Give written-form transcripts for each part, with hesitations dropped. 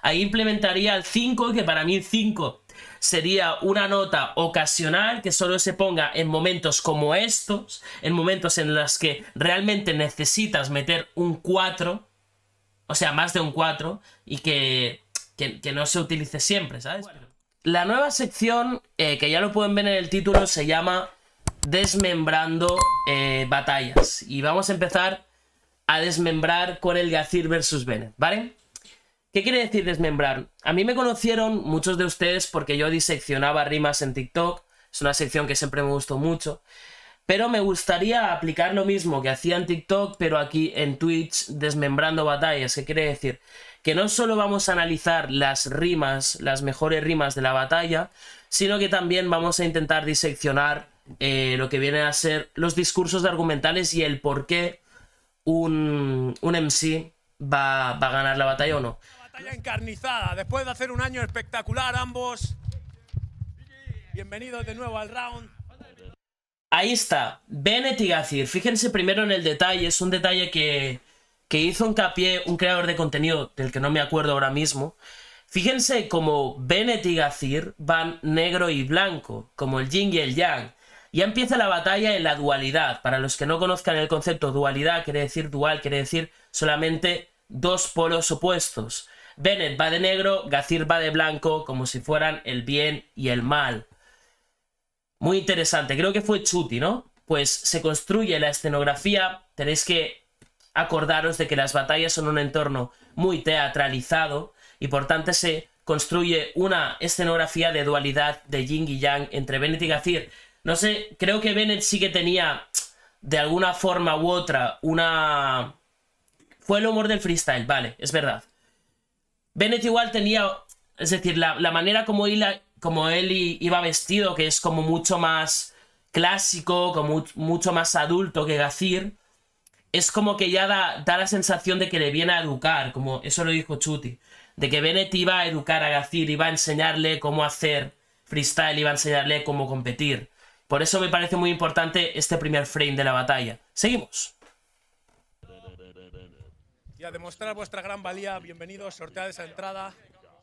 ahí implementaría el 5, que para mí el 5 sería una nota ocasional que solo se ponga en momentos como estos, en momentos en los que realmente necesitas meter un 4, o sea, más de un 4, y que no se utilice siempre, ¿sabes? La nueva sección, que ya lo pueden ver en el título, se llama Desmembrando batallas. Y vamos a empezar a desmembrar con el Gazir versus Bennett, ¿vale? ¿Qué quiere decir desmembrar? A mí me conocieron muchos de ustedes porque yo diseccionaba rimas en TikTok. Es una sección que siempre me gustó mucho. Pero me gustaría aplicar lo mismo que hacía en TikTok, pero aquí en Twitch, desmembrando batallas. ¿Qué quiere decir? Que no solo vamos a analizar las rimas, las mejores rimas de la batalla, sino que también vamos a intentar diseccionar lo que vienen a ser los discursos argumentales y el por qué un MC va a ganar la batalla o no. Batalla encarnizada, después de hacer un año espectacular ambos. Bienvenidos de nuevo al round. Ahí está, Bennett y Gazir. Fíjense primero en el detalle, es un detalle que hizo hincapié un creador de contenido del que no me acuerdo ahora mismo. Fíjense como Bennett y Gazir van negro y blanco, como el yin y el yang. Ya empieza la batalla en la dualidad. Para los que no conozcan el concepto dualidad, quiere decir dual, quiere decir solamente dos polos opuestos. Bennett va de negro, Gazir va de blanco, como si fueran el bien y el mal. Muy interesante, creo que fue Chuti, ¿no? Pues se construye la escenografía, tenéis que acordaros de que las batallas son un entorno muy teatralizado y por tanto se construye una escenografía de dualidad de yin y yang entre Bennett y Gazir. No sé, creo que Bennett sí que tenía, de alguna forma u otra, una... Fue el humor del freestyle, vale, es verdad. Bennett igual tenía, es decir, la manera como él iba vestido, que es como mucho más clásico, como mucho más adulto que Gazir, es como que ya da la sensación de que le viene a educar, como eso lo dijo Chuti, de que Bennett iba a educar a Gazir, iba a enseñarle cómo hacer freestyle, iba a enseñarle cómo competir. Por eso me parece muy importante este primer frame de la batalla. Seguimos. Y a demostrar vuestra gran valía, bienvenidos, sortead esa entrada.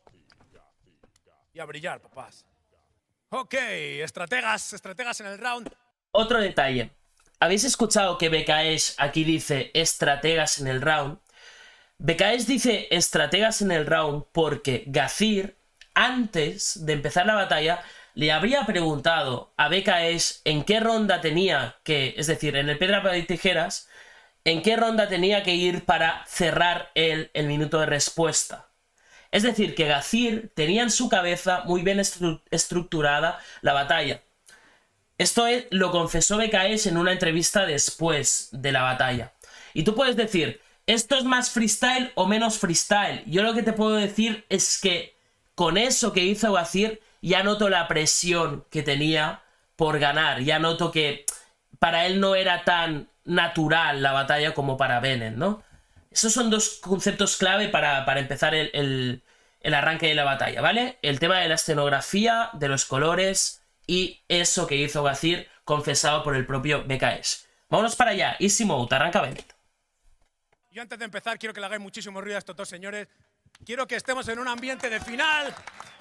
Y a brillar, papás. Ok, estrategas en el round. Otro detalle. ¿Habéis escuchado que BKS aquí dice estrategas en el round? BKS dice estrategas en el round porque Gazir, antes de empezar la batalla, le habría preguntado a BKS en qué ronda tenía que, es decir, en el piedra, papel y tijeras, en qué ronda tenía que ir para cerrar el minuto de respuesta. Es decir, que Gazir tenía en su cabeza muy bien estructurada la batalla. Esto lo confesó BKS en una entrevista después de la batalla. Y tú puedes decir, ¿esto es más freestyle o menos freestyle? Yo lo que te puedo decir es que con eso que hizo Gazir ya noto la presión que tenía por ganar. Ya noto que para él no era tan natural la batalla como para Bennett, ¿no? Esos son dos conceptos clave para empezar el arranque de la batalla, ¿vale? El tema de la escenografía, de los colores y eso que hizo Gazir, confesado por el propio BKS. Vámonos para allá. Easy Mode, arranca Bennett. Y antes de empezar, quiero que le hagáis muchísimo ruido a estos dos señores. Quiero que estemos en un ambiente de final.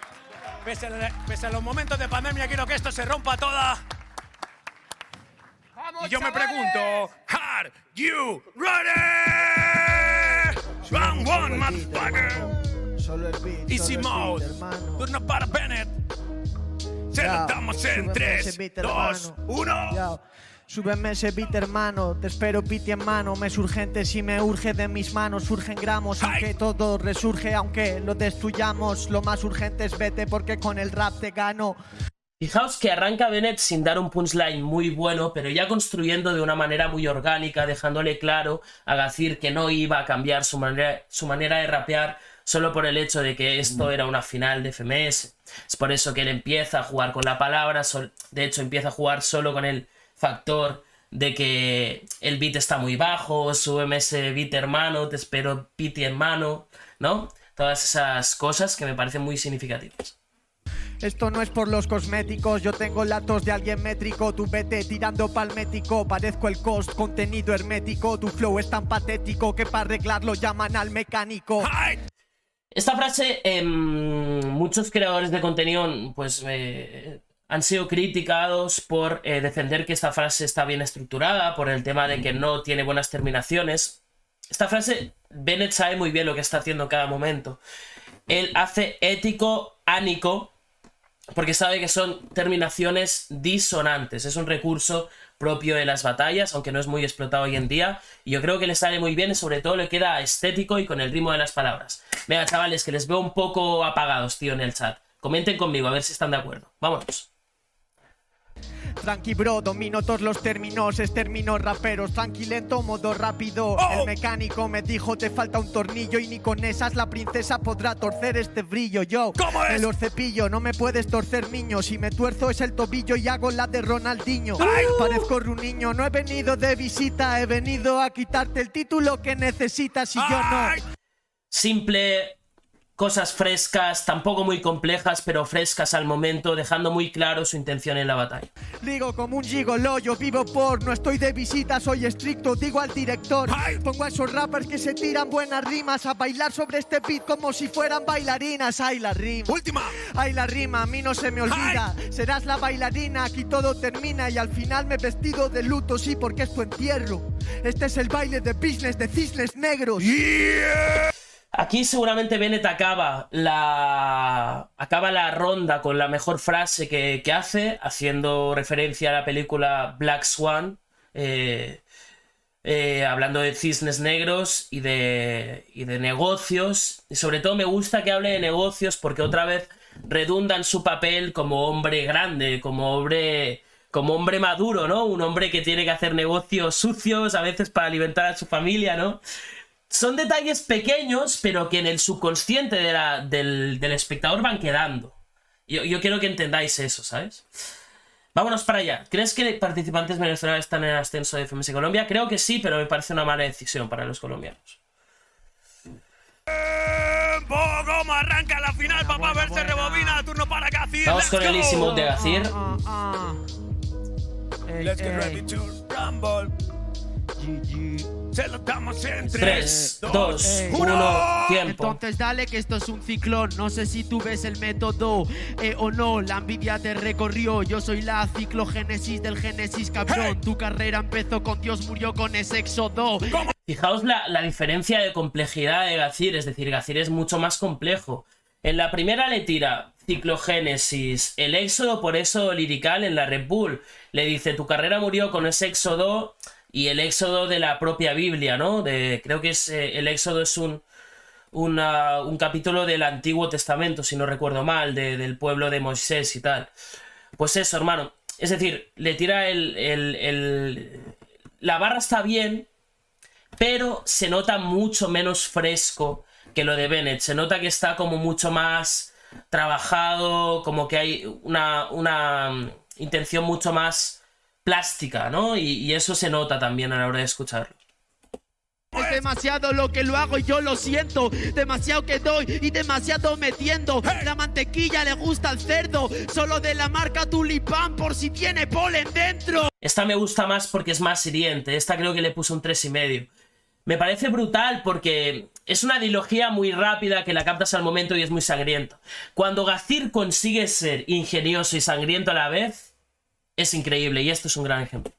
Pese a los momentos de pandemia, quiero que esto se rompa toda. ¡Vamos, y yo me pregunto, ¿Are you ready? Round one, motherfucker. Easy Mode. Turno para Bennett. Se lo damos en 3, 2, 1. Súbeme ese beat, hermano, te espero piti en mano. Me es urgente si me urge de mis manos. Surgen gramos, aunque todo resurge, aunque lo destruyamos. Lo más urgente es vete porque con el rap te gano. Fijaos que arranca Bennett sin dar un punchline muy bueno, pero ya construyendo de una manera muy orgánica, dejándole claro a Gazir que no iba a cambiar su manera de rapear solo por el hecho de que esto era una final de FMS. Es por eso que él empieza a jugar con la palabra, de hecho empieza a jugar solo con el factor de que el beat está muy bajo, súbeme ese beat hermano, te espero piti hermano, ¿no? Todas esas cosas que me parecen muy significativas. Esto no es por los cosméticos, yo tengo la tos de alguien métrico. Tú vete tirando palmético, parezco el cost, contenido hermético. Tu flow es tan patético que para arreglarlo llaman al mecánico. Esta frase, muchos creadores de contenido pues han sido criticados por defender que esta frase está bien estructurada, por el tema de que no tiene buenas terminaciones. Esta frase, Bennett sabe muy bien lo que está haciendo en cada momento. Él hace ético, ánico, porque sabe que son terminaciones disonantes. Es un recurso propio de las batallas, aunque no es muy explotado hoy en día. Y yo creo que le sale muy bien y sobre todo le queda estético y con el ritmo de las palabras. Venga, chavales, que les veo un poco apagados, tío, en el chat. Comenten conmigo, a ver si están de acuerdo. Vámonos. Tranqui bro, domino todos los términos, es términos raperos, tranqui lento, modo rápido. El mecánico me dijo te falta un tornillo y ni con esas la princesa podrá torcer este brillo. Yo ¿Cómo es? me los cepillo, no me puedes torcer niño, si me tuerzo es el tobillo y hago la de Ronaldinho. Parezco Runiño, no he venido de visita, he venido a quitarte el título que necesitas y yo no. Simple, cosas frescas, tampoco muy complejas, pero frescas al momento, dejando muy claro su intención en la batalla. Ligo como un gigolo, yo vivo por, no estoy de visita, soy estricto, digo al director. Pongo a esos rappers que se tiran buenas rimas a bailar sobre este beat como si fueran bailarinas. Ay, la rima. Última. Ay, la rima, a mí no se me olvida. Serás la bailarina, aquí todo termina y al final me he vestido de luto, sí, porque es tu entierro. Este es el baile de business de cisnes negros. Aquí seguramente Bennett acaba la ronda con la mejor frase que hace, haciendo referencia a la película Black Swan, hablando de cisnes negros y de negocios. Y sobre todo me gusta que hable de negocios porque otra vez redunda en su papel como hombre grande, como hombre maduro, ¿no? Un hombre que tiene que hacer negocios sucios a veces para alimentar a su familia, ¿no? Son detalles pequeños, pero que en el subconsciente del espectador van quedando. Yo quiero que entendáis eso, ¿sabes? Vámonos para allá. ¿Crees que participantes venezolanos están en el ascenso de FMS Colombia? Creo que sí, pero me parece una mala decisión para los colombianos. ¿Cómo arranca la final, papá? Verse rebobina, turno para Gazir. Vamos con el easy mode de Gazir. Let's get ready to rumble. Se lo damos en 3, 2, 1, tiempo. Entonces dale que esto es un ciclón. No sé si tú ves el método o no. La envidia te recorrió. Yo soy la ciclogénesis del Génesis, cabrón. Tu carrera empezó con Dios, murió con ese éxodo. Fijaos la diferencia de complejidad de Gazir. Es decir, Gazir es mucho más complejo. En la primera le tira ciclogénesis, el éxodo por eso lirical en la Red Bull. Le dice, tu carrera murió con ese éxodo. Y el éxodo de la propia Biblia, ¿no? Creo que es el éxodo es un capítulo del Antiguo Testamento, si no recuerdo mal, del pueblo de Moisés y tal. Pues eso, hermano. Es decir, le tira la barra está bien, pero se nota mucho menos fresco que lo de Bennett. Se nota que está como mucho más trabajado, como que hay una intención mucho más plástica, ¿no? Y eso se nota también a la hora de escucharlo. Es demasiado lo que lo hago y yo lo siento. Demasiado que doy y demasiado metiendo. La mantequilla le gusta al cerdo. Solo de la marca Tulipán por si tiene polen dentro. Esta me gusta más porque es más hiriente. Esta creo que le puse un 3,5. Me parece brutal porque es una dilogía muy rápida que la captas al momento y es muy sangriento. Cuando Gazir consigue ser ingenioso y sangriento a la vez, es increíble, y esto es un gran ejemplo.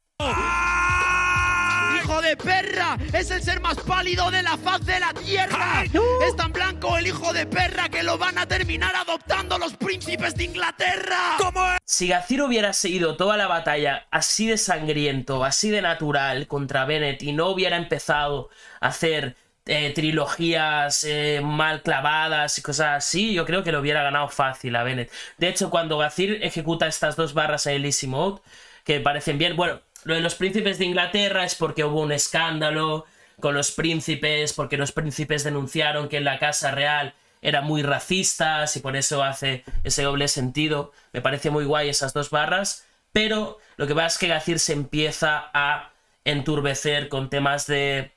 ¡Hijo de perra! ¡Es el ser más pálido de la faz de la tierra! ¡Es tan blanco el hijo de perra que lo van a terminar adoptando los príncipes de Inglaterra! ¿Cómo es? Si Gazir hubiera seguido toda la batalla así de sangriento, así de natural contra Bennett y no hubiera empezado a hacer trilogías mal clavadas y cosas así, yo creo que lo hubiera ganado fácil a Bennett. De hecho, cuando Gazir ejecuta estas dos barras en el easy mode, que me parecen bien, bueno, lo de los príncipes de Inglaterra es porque hubo un escándalo con los príncipes, porque los príncipes denunciaron que en la casa real eran muy racistas y por eso hace ese doble sentido. Me parece muy guay esas dos barras, pero lo que pasa es que Gazir se empieza a enturbecer con temas de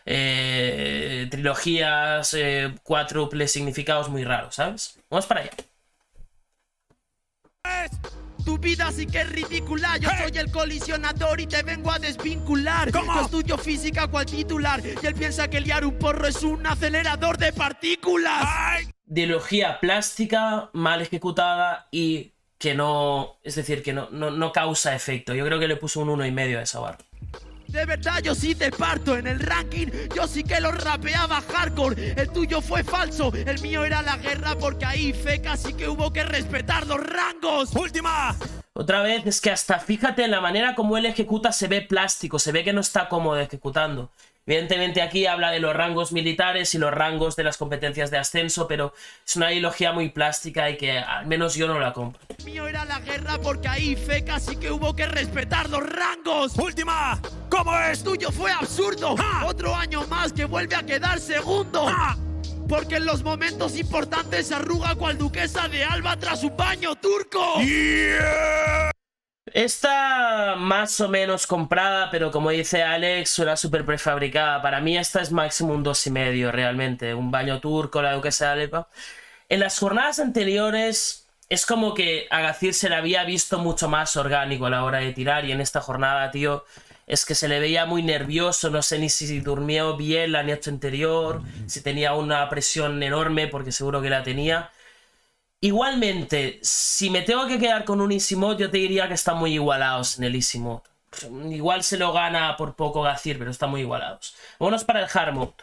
trilogías, cuádruples significados muy raros, ¿sabes? Vamos para allá. Tu vida sí que es ridícula. Yo soy el colisionador y te vengo a desvincular. ¿Cómo? Yo estudio física cual titular y él piensa que liar un porro es un acelerador de partículas. ¡Ay! Ideología plástica, mal ejecutada y que no... Es decir, que no causa efecto. Yo creo que le puso un 1,5 a esa barra. De verdad yo sí te parto en el ranking. Yo sí que lo rapeaba hardcore. El tuyo fue falso, el mío era la guerra. Porque ahí feca sí que hubo que respetar los rangos. ¡Última! Otra vez, es que hasta fíjate en la manera como él ejecuta, se ve plástico, se ve que no está cómodo ejecutando. Evidentemente aquí habla de los rangos militares y los rangos de las competencias de ascenso, pero es una ideología muy plástica y que al menos yo no la compro. El mío era la guerra porque ahí feca sí que hubo que respetar los rangos. ¡Última! ¿Cómo es? El tuyo fue absurdo. ¡Ja! Otro año más que vuelve a quedar segundo. ¡Ja! Porque en los momentos importantes se arruga cual duquesa de Alba tras un baño turco. ¡Yeah! Está más o menos comprada, pero como dice Alex, suena súper prefabricada. Para mí esta es máximo un 2,5 realmente. Un baño turco, la duquesa de Alba. En las jornadas anteriores es como que a Gazir se le había visto mucho más orgánico a la hora de tirar. Y en esta jornada, tío, es que se le veía muy nervioso. No sé ni si durmió bien la noche anterior, si tenía una presión enorme, porque seguro que la tenía. Igualmente, si me tengo que quedar con un easy mode, yo te diría que están muy igualados en el easy mode. Igual se lo gana por poco Gazir, pero están muy igualados. Vámonos para el hard mode.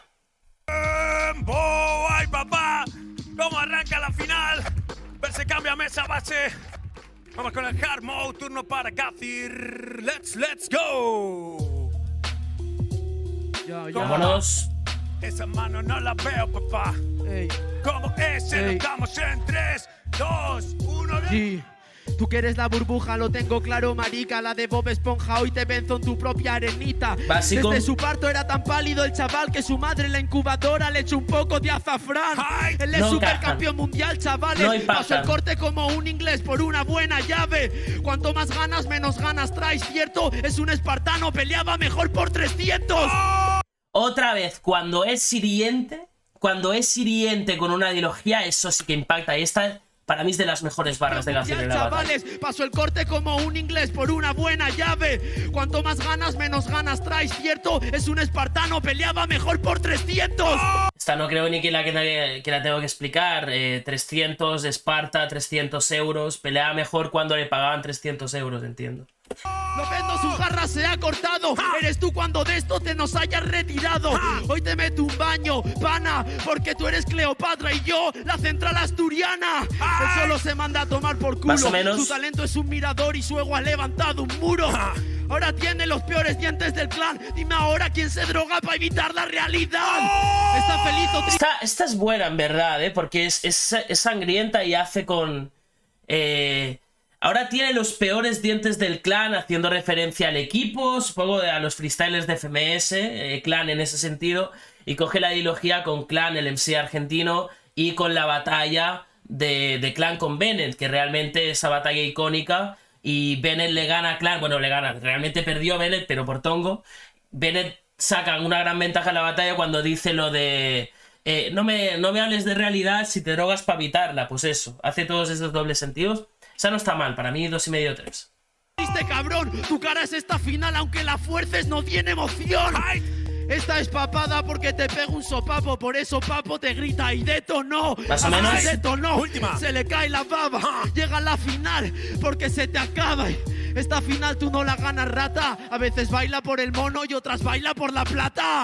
¡Oh, ay, papá! ¿Cómo arranca la final? Ver se cambia mesa base. Vamos con el hard mode, turno para Gazir. Let's go. Vámonos. Esa mano no la veo, papá. Ey. ¿Cómo es? Ey. Estamos en 3, 2, 1. Sí. Tú que eres la burbuja, lo tengo claro, marica. La de Bob Esponja, hoy te venzo en tu propia arenita. Básico. Desde su parto era tan pálido el chaval que su madre en la incubadora le echó un poco de azafrán. Ay. Él es No supercampeón mundial, chavales. No Pasó impactan. el corte como un inglés por una buena llave. Cuanto más ganas, menos ganas traes, cierto. Es un espartano, peleaba mejor por 300. Otra vez, cuando es hiriente con una ideología, eso sí que impacta. Y esta, para mí, es de las mejores barras de Gazir en la batalla. Chavales, pasó el corte como un inglés por una buena llave. Cuanto más ganas, menos ganas traes, cierto. Es un espartano, peleaba mejor por 300. Esta no creo ni que la tengo que explicar. 300 de Esparta, 300 euros. Pelea mejor cuando le pagaban 300 euros, entiendo. Lo vendo, su jarra se ha cortado. Eres tú cuando de esto te nos hayas retirado. Hoy te meto un baño, pana, porque tú eres Cleopatra y yo la central asturiana. Él solo se manda a tomar por culo. Más o menos. Su talento es un mirador y su ego ha levantado un muro. Ahora tiene los peores dientes del clan. Dime ahora quién se droga para evitar la realidad. Está feliz o triste. Esta es buena, en verdad, porque es sangrienta y hace con... Ahora tiene los peores dientes del clan, haciendo referencia al equipo, supongo a los freestylers de FMS, clan en ese sentido, y coge la ideología con clan, el MC argentino, y con la batalla de clan con Bennett, que realmente esa batalla icónica, y Bennett le gana a clan, bueno, le gana, realmente perdió Bennett, pero por tongo. Bennett saca una gran ventaja en la batalla cuando dice lo de... no me hables de realidad si te drogas para evitarla, pues eso, hace todos esos dobles sentidos. Esa no está mal, para mí 2,5 3. Triste, cabrón, tu cara es esta final, aunque la fuerces no tiene emoción. Esta es papada porque te pega un sopapo, por eso papo te grita y detonó. Más o menos. Se detonó, Última. se le cae la baba, llega a la final porque se te acaba. Esta final tú no la ganas, rata. A veces baila por el mono y otras baila por la plata.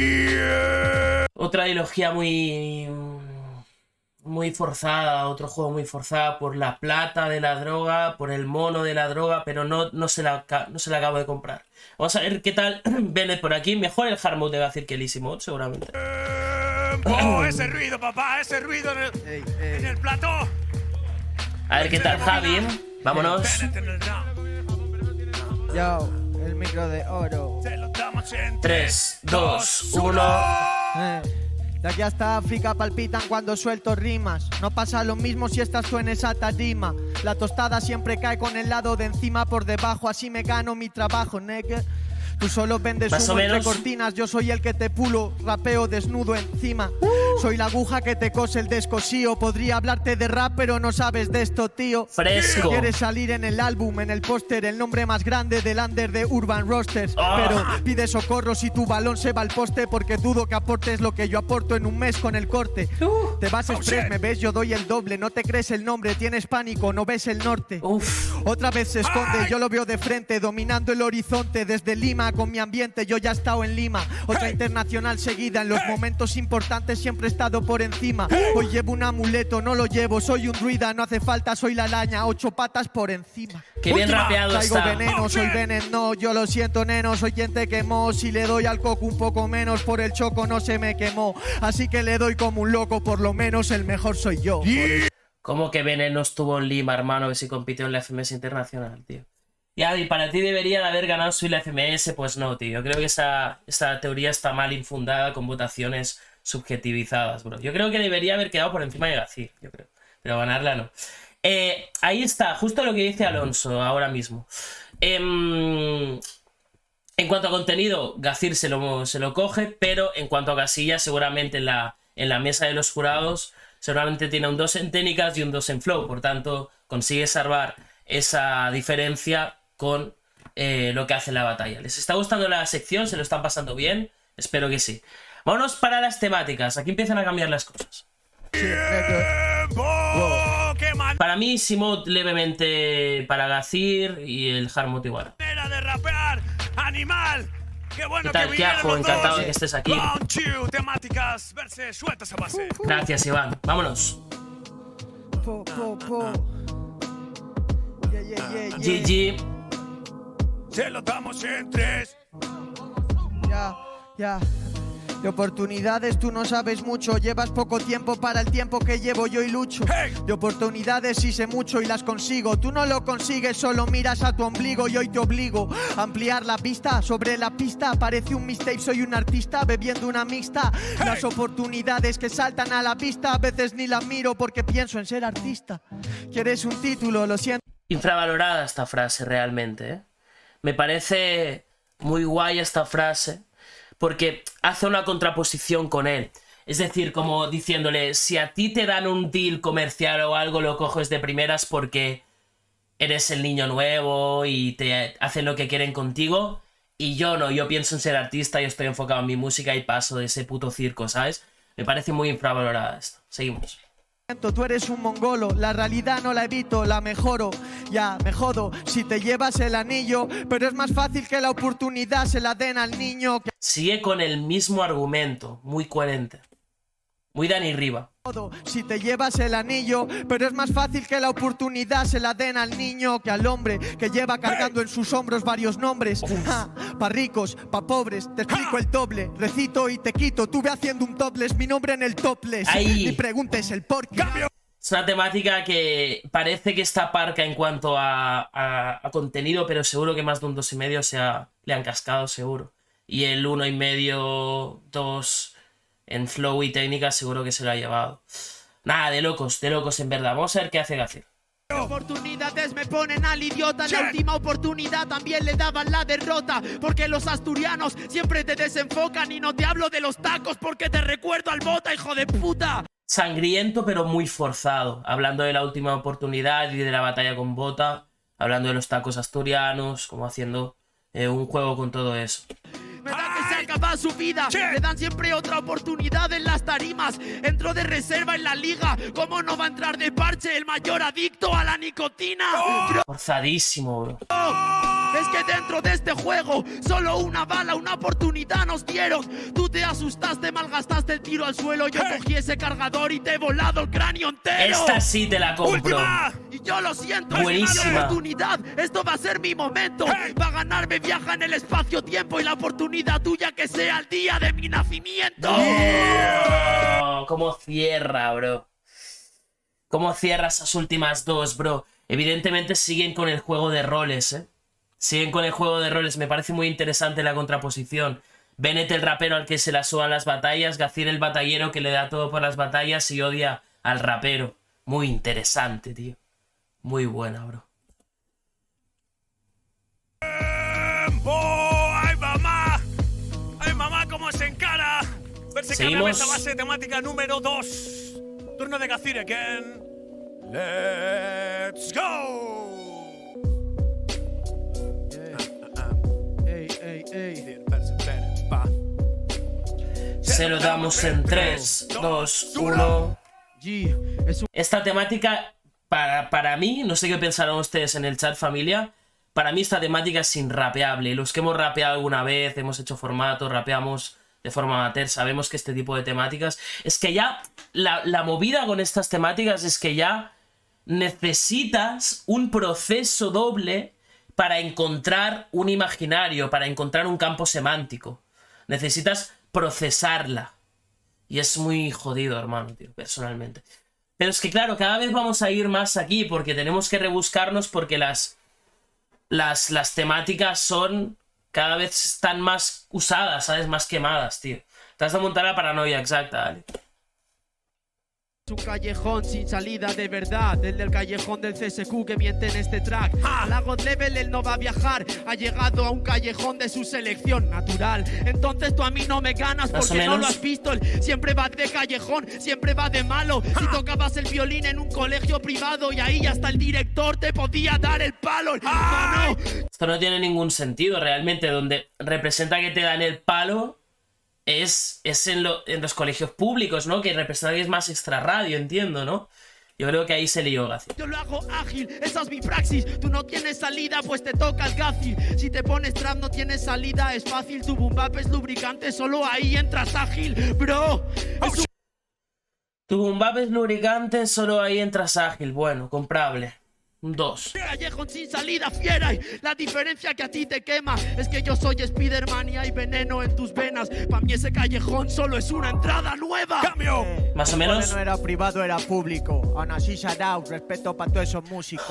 Otra ideología muy forzada, otro juego muy forzado por la plata de la droga, por el mono de la droga, pero no se la acabo de comprar. Vamos a ver qué tal Bennett por aquí. Mejor el hard mode de Gazir que el easy mode, seguramente. ¡Oh, ese ruido, papá! ¡Ese ruido en el plató! A ver qué tal Javi. Vámonos. Bennett en el round. Yo, el micro de oro. Se lo damos en 3, 2, 1. De aquí hasta África palpitan cuando suelto rimas. No pasa lo mismo si estás tú en esa tarima. La tostada siempre cae con el lado de encima por debajo. Así me gano mi trabajo, nigga. Tú solo vendes Más o humo entre menos. cortinas. Yo soy el que te pulo, rapeo desnudo encima. Soy la aguja que te cose el descosío. Podría hablarte de rap, pero no sabes de esto, tío. Fresco. Quieres salir en el álbum, en el póster, el nombre más grande del under de Urban Roasters. Pero pide socorro si tu balón se va al poste, porque dudo que aportes lo que yo aporto en un mes con el corte. Te vas express, me ves, yo doy el doble. No te crees el nombre, tienes pánico, no ves el norte. Otra vez se esconde, yo lo veo de frente, dominando el horizonte. Desde Lima con mi ambiente, yo ya he estado en Lima. Otra internacional seguida, en los momentos importantes siempre he estado por encima. Hoy llevo un amuleto, no lo llevo, soy un druida, no hace falta, soy la araña, 8 patas por encima. Qué bien rapeado Traigo está. veneno, soy veneno, yo lo siento, neno, soy quien te quemó. Si le doy al coco un poco menos, por el choco no se me quemó. Así que le doy como un loco, por lo menos el mejor soy yo. ¿Cómo que Veneno estuvo en Lima, hermano, que si compitió en la FMS Internacional, tío? Y Avi, ¿para ti debería de haber ganado Soy la FMS? Pues no, tío. Yo creo que esa teoría está mal infundada con votaciones subjetivizadas, bro. Yo creo que debería haber quedado por encima de Gazir, yo creo. Pero ganarla no. Ahí está, justo lo que dice Alonso ahora mismo. En cuanto a contenido, Gazir se lo coge, pero en cuanto a casillas, seguramente en la mesa de los jurados, seguramente tiene un 2 en técnicas y un 2 en flow. Por tanto, consigue salvar esa diferencia con lo que hace en la batalla. ¿Les está gustando la sección? ¿Se lo están pasando bien? Espero que sí. Vámonos para las temáticas. Aquí empiezan a cambiar las cosas. Para mí, Simod levemente para Gazir y el Harmot igual. De rapear, animal. Qué bueno. ¿Qué tal, Kiajo? Encantado de que estés aquí. Temáticas, verse, suelta esa base. Gracias, Iván. Vámonos. GG. Se lo damos en 3. Ya. De oportunidades tú no sabes mucho, llevas poco tiempo para el tiempo que llevo yo y lucho. De oportunidades sí sé mucho y las consigo, tú no lo consigues, solo miras a tu ombligo y hoy te obligo a ampliar la vista. Sobre la pista parece un mixtape, soy un artista bebiendo una mixta. Las oportunidades que saltan a la vista a veces ni las miro porque pienso en ser artista. ¿Quieres un título? Lo siento. Infravalorada esta frase realmente, ¿eh? Me parece muy guay esta frase, porque hace una contraposición con él. Es decir, como diciéndole, si a ti te dan un deal comercial o algo, lo coges de primeras porque eres el niño nuevo y te hacen lo que quieren contigo. Y yo no, yo pienso en ser artista, yo estoy enfocado en mi música y paso de ese puto circo, ¿sabes? Me parece muy infravalorada esto. Seguimos. Tú eres un mongolo, la realidad no la evito, la mejoro. Ya, me jodo si te llevas el anillo, pero es más fácil que la oportunidad se la den al niño. Sigue con el mismo argumento, muy coherente. Muy Dani Riva. Si te llevas el anillo, pero es más fácil que la oportunidad se la den al niño que al hombre que lleva cargando en sus hombros varios nombres. Pa' ricos, pa' pobres, te explico el doble. Recito y te quito, tuve haciendo un topless, mi nombre en el topless. Ni preguntes el por qué. Es una temática que parece que está parca en cuanto a contenido, pero seguro que más de un 2,5 le han cascado, seguro. Y el 1,5, 2... en flow y técnica seguro que se lo ha llevado. Nada, de locos en verdad. Vamos a ver qué hace Gazir. Oportunidades me ponen al idiota. En la última oportunidad también le daban la derrota, porque los asturianos siempre te desenfocan. Y no te hablo de los tacos porque te recuerdo al Bota, hijo de puta. Sangriento pero muy forzado. Hablando de la última oportunidad y de la batalla con Bota. Hablando de los tacos asturianos. Como haciendo un juego con todo eso. Me da que se acaba su vida. Le dan siempre otra oportunidad en las tarimas. Entró de reserva en la liga. ¿Cómo no va a entrar de parche el mayor adicto a la nicotina? Forzadísimo, bro. Es que dentro de este juego solo una bala, una oportunidad nos dieron. Tú te asustaste, malgastaste el tiro al suelo. Yo cogí ese cargador y te he volado el cráneo entero. Esta sí te la compro. ¡Última! Y yo lo siento, Buenísima. es una oportunidad. Esto va a ser mi momento. Para ganarme viaja en el espacio-tiempo y la oportunidad tuya que sea el día de mi nacimiento. Oh, ¿cómo cierra, bro? ¿Cómo cierra esas últimas dos, bro? Evidentemente siguen con el juego de roles, ¿eh? Siguen con el juego de roles. Me parece muy interesante la contraposición. Bennett el rapero al que se la suban las batallas. Gazir el batallero que le da todo por las batallas y odia al rapero. Muy interesante, tío. Muy buena, bro. ¡Ay, mamá! ¡Ay, mamá, cómo se encara! Verse Seguimos. cambia esta base temática número 2. Turno de Gazir again. Let's go. Se lo damos en 3, 2, 1. Esta temática, para mí, no sé qué pensarán ustedes en el chat, familia. Para mí esta temática es inrapeable. Los que hemos rapeado alguna vez, hemos hecho formatos, rapeamos de forma amateur, sabemos que este tipo de temáticas... Es que ya, la movida con estas temáticas es que ya necesitas un proceso doble para encontrar un imaginario, para encontrar un campo semántico. Necesitas procesarla. Y es muy jodido, hermano, tío, personalmente. Pero es que, claro, cada vez vamos a ir más aquí porque tenemos que rebuscarnos porque las temáticas son... cada vez están más usadas, ¿sabes? Más quemadas, tío. Te has de montar la paranoia exacta, ¿vale? Un callejón sin salida de verdad, el del callejón del CSQ que miente en este track. A la God Level él no va a viajar, ha llegado a un callejón de su selección natural. Entonces tú a mí no me ganas porque no lo has visto. Él siempre va de callejón, siempre va de malo. Si tocabas el violín en un colegio privado y ahí hasta el director te podía dar el palo. No. Esto no tiene ningún sentido realmente. Donde representa que te dan el palo es en los colegios públicos, ¿no? Que representa que es más extrarradio, entiendo, ¿no? Yo creo que ahí se lió Gazir. Yo lo hago ágil, esa es mi praxis. Tú no tienes salida, pues te toca el Gazir. Si te pones trap no tienes salida, es fácil. Tu boom bap es lubricante, solo ahí entras ágil, bro. Tu boom bap es lubricante, solo ahí entras ágil. Bueno, comprable. 2. Callejón sin salida, fiera. Y la diferencia que a ti te quema es que yo soy Spiderman y hay veneno en tus venas. Para mí ese callejón solo es una entrada nueva. ¡Cambio! Más o menos. No era privado, era público. Aún así, shout out, respeto para todos esos músicos.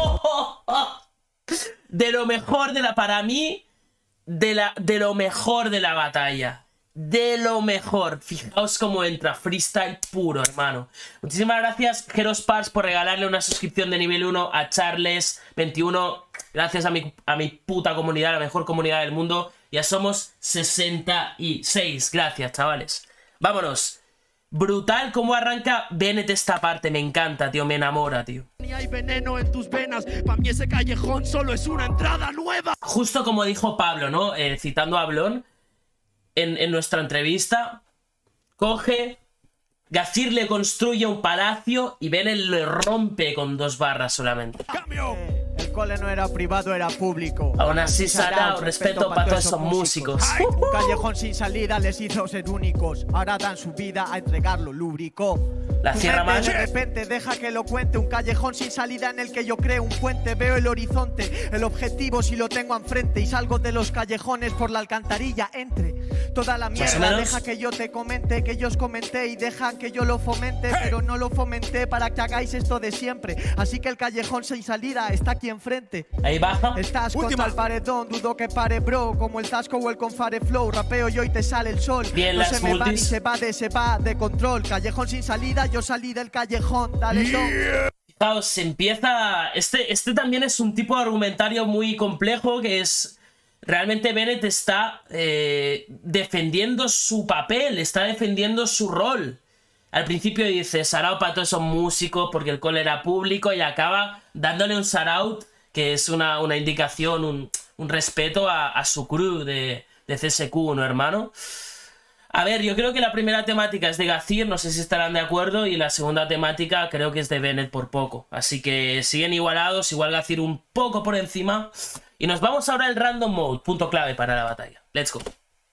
De lo mejor de la... Para mí, de lo mejor de la batalla. De lo mejor. Fijaos cómo entra. Freestyle puro, hermano. Muchísimas gracias, Heros Pars, por regalarle una suscripción de nivel 1 a Charles21. Gracias a mi puta comunidad, la mejor comunidad del mundo. Ya somos 66. Gracias, chavales. Vámonos. Brutal cómo arranca Bennett esta parte. Me encanta, tío. Me enamora, tío. Y hay veneno en tus venas. Para mí ese callejón solo es una entrada nueva. Justo como dijo Pablo, ¿no? Citando a Blon. En nuestra entrevista, coge, Gazir le construye un palacio y Bennett le rompe con 2 barras solamente. ¡Cambio! El cole no era privado, era público. Aún así, Sarao, respeto para todos esos músicos. Un callejón sin salida les hizo ser únicos. Ahora dan su vida a entregarlo, lubricó. La Tu cierra mente más. De repente deja que lo cuente. Un callejón sin salida en el que yo creo un puente. Veo el horizonte, el objetivo si lo tengo enfrente. Y salgo de los callejones por la alcantarilla. Entre toda la mierda, deja que yo te comente, que yo os comenté y dejan que yo lo fomente. Pero no lo fomenté para que hagáis esto de siempre. Así que el callejón sin salida está aquí enfrente. Ahí baja. Estás contra el paredón, dudo que pare, bro. Como el Tasco o el Confare Flow. Rapeo yo y te sale el sol. Bien, no las se me va ni multis. se va de control. Callejón sin salida, yo salí del callejón. Dale, don. Fijaos, se empieza... Este también es un tipo de argumentario muy complejo que es... Realmente Bennett está defendiendo su papel, está defendiendo su rol. Al principio dice Sarao para todos esos músicos porque el cole era público y acaba dándole un shout, que es una indicación, un respeto a su crew de CSQ, ¿no, hermano? A ver, yo creo que la primera temática es de Gazir, no sé si estarán de acuerdo, y la segunda temática creo que es de Bennett por poco. Así que siguen igualados, igual Gazir un poco por encima. Y nos vamos ahora al random mode, punto clave para la batalla. Let's go.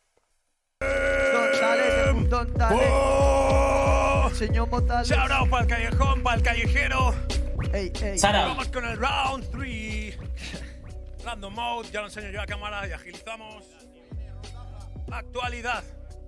Señor Motales. Shout out para el callejón, para el callejero. Sarao. Vamos con el round 3. Random mode, ya lo enseño yo a cámara y agilizamos. Actualidad.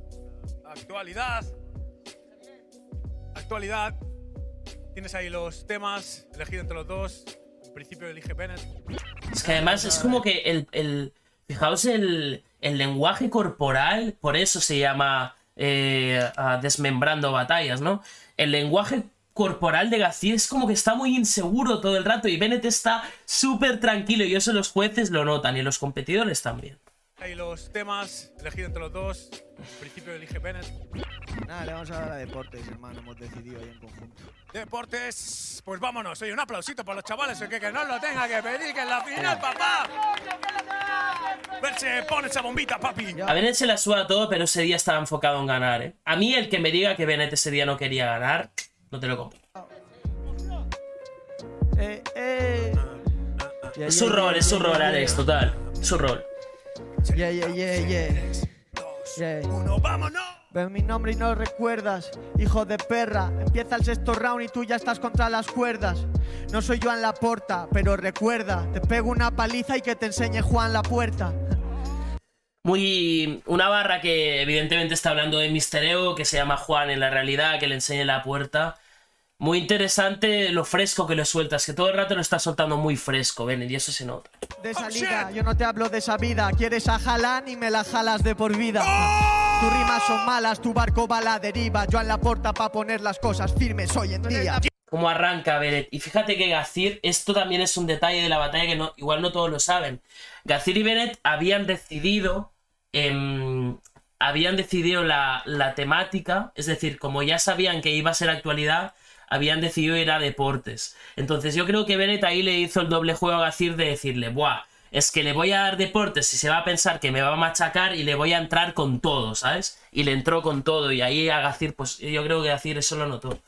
Actualidad. Tienes ahí los temas, elegir entre los dos. En principio elige Bennett. Es que además es como que fijaos el lenguaje corporal, por eso se llama desmembrando batallas, ¿no? El lenguaje corporal de Gazir es como que está muy inseguro todo el rato y Bennett está súper tranquilo y eso los jueces lo notan y los competidores también. Ahí los temas, elegir entre los dos. En principio elige Bennett. Nada, le vamos a dar a deportes, hermano. Hemos decidido ahí en conjunto. Deportes, pues vámonos. Oye, un aplausito para los chavales, el que no lo tenga que pedir, que en la final, papá. Verse, pon esa bombita, papi. A Bennett se la suda todo, pero ese día estaba enfocado en ganar, ¿eh? A mí el que me diga que Bennett ese día no quería ganar, no te lo compro. Es su rol, Alex, total. Es su rol. Yeah. Uno, vámonos. Ven mi nombre y no lo recuerdas, hijo de perra. Empieza el sexto round y tú ya estás contra las cuerdas. No soy Joan Laporta, pero recuerda, te pego una paliza y que te enseñe Juan Lapuerta. Una barra que evidentemente está hablando de Mr. Ego, que se llama Juan en la realidad, que le enseñe la puerta. Muy interesante lo fresco que lo sueltas, que todo el rato lo estás soltando muy fresco, Bennett, y eso se nota. De esa liga, yo no te hablo de esa vida. Quieres a Haaland y me la jalas de por vida. Tus rimas son malas, tu barco va a la deriva. Joan Laporta pa' poner las cosas firmes hoy en día. Cómo arranca Bennett. Y fíjate que Gazir, esto también es un detalle de la batalla que igual no todos lo saben. Gazir y Bennett habían decidido la temática, es decir, como ya sabían que iba a ser actualidad, habían decidido ir a deportes. Entonces yo creo que Bennett ahí le hizo el doble juego a Gazir de decirle, buah, es que le voy a dar deportes y se va a pensar que me va a machacar y le voy a entrar con todo, ¿sabes? Y le entró con todo y ahí a Gazir, pues yo creo que Gazir eso lo notó.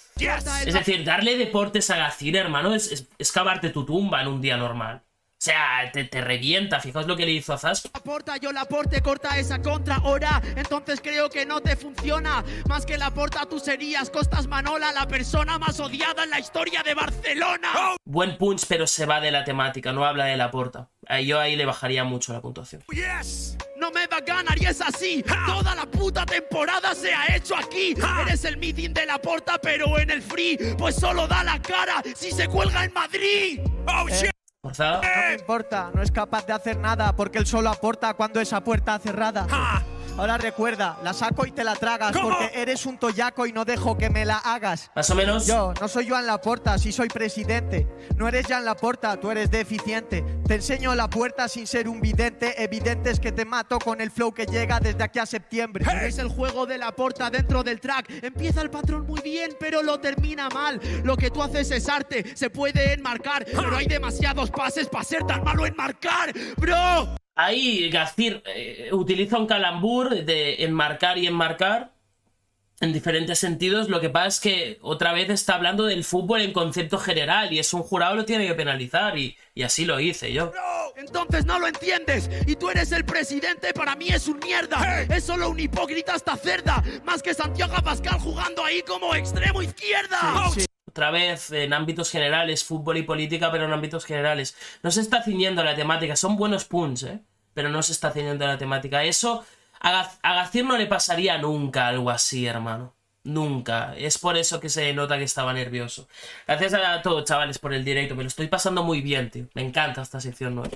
Es decir, darle deportes a Gazir, hermano, es cavarte tu tumba en un día normal. O sea, te revienta, fijaos lo que le hizo a Zas. Laporta, yo Laporte, corta esa contra hora. Entonces creo que no te funciona. Más que Laporta, tú serías Costas Manola, la persona más odiada en la historia de Barcelona. Buen punch, pero se va de la temática, no habla de Laporta. Yo ahí le bajaría mucho la puntuación. No me va a ganar y es así. Toda la puta temporada se ha hecho aquí. Eres el meeting de Laporta, pero en el free, pues solo da la cara si se cuelga en Madrid. Oh, shit. ¿Forzado? No me importa, no es capaz de hacer nada porque él solo aporta cuando esa puerta cerrada. Ahora recuerda, la saco y te la tragas. ¿Cómo? Porque eres un toyaco y no dejo que me la hagas. Más o menos. Yo no soy Joan Laporta, sí soy presidente. No eres Joan Laporta, tú eres deficiente. Te enseño la puerta sin ser un vidente. Evidente es que te mato con el flow que llega desde aquí a septiembre. Es el juego de Laporta dentro del track. Empieza el patrón muy bien, pero lo termina mal. Lo que tú haces es arte, se puede enmarcar, pero hay demasiados pases para ser tan malo en marcar, bro. Ahí Gazir utiliza un calambur de enmarcar y enmarcar en diferentes sentidos. Lo que pasa es que otra vez está hablando del fútbol en concepto general y es un jurado, lo tiene que penalizar y así lo hice yo. Entonces no lo entiendes y tú eres el presidente, para mí es un mierda. Es solo un hipócrita esta cerda, más que Santiago Abascal jugando ahí como extremo izquierda. Sí. Otra vez en ámbitos generales, fútbol y política, pero en ámbitos generales. No se está ciñendo a la temática, son buenos punts, pero no se está ciñendo a la temática. Eso a Gazir no le pasaría nunca algo así, hermano. Nunca. Es por eso que se nota que estaba nervioso. Gracias a todos, chavales, por el directo. Me lo estoy pasando muy bien, tío. Me encanta esta sección, ¿no?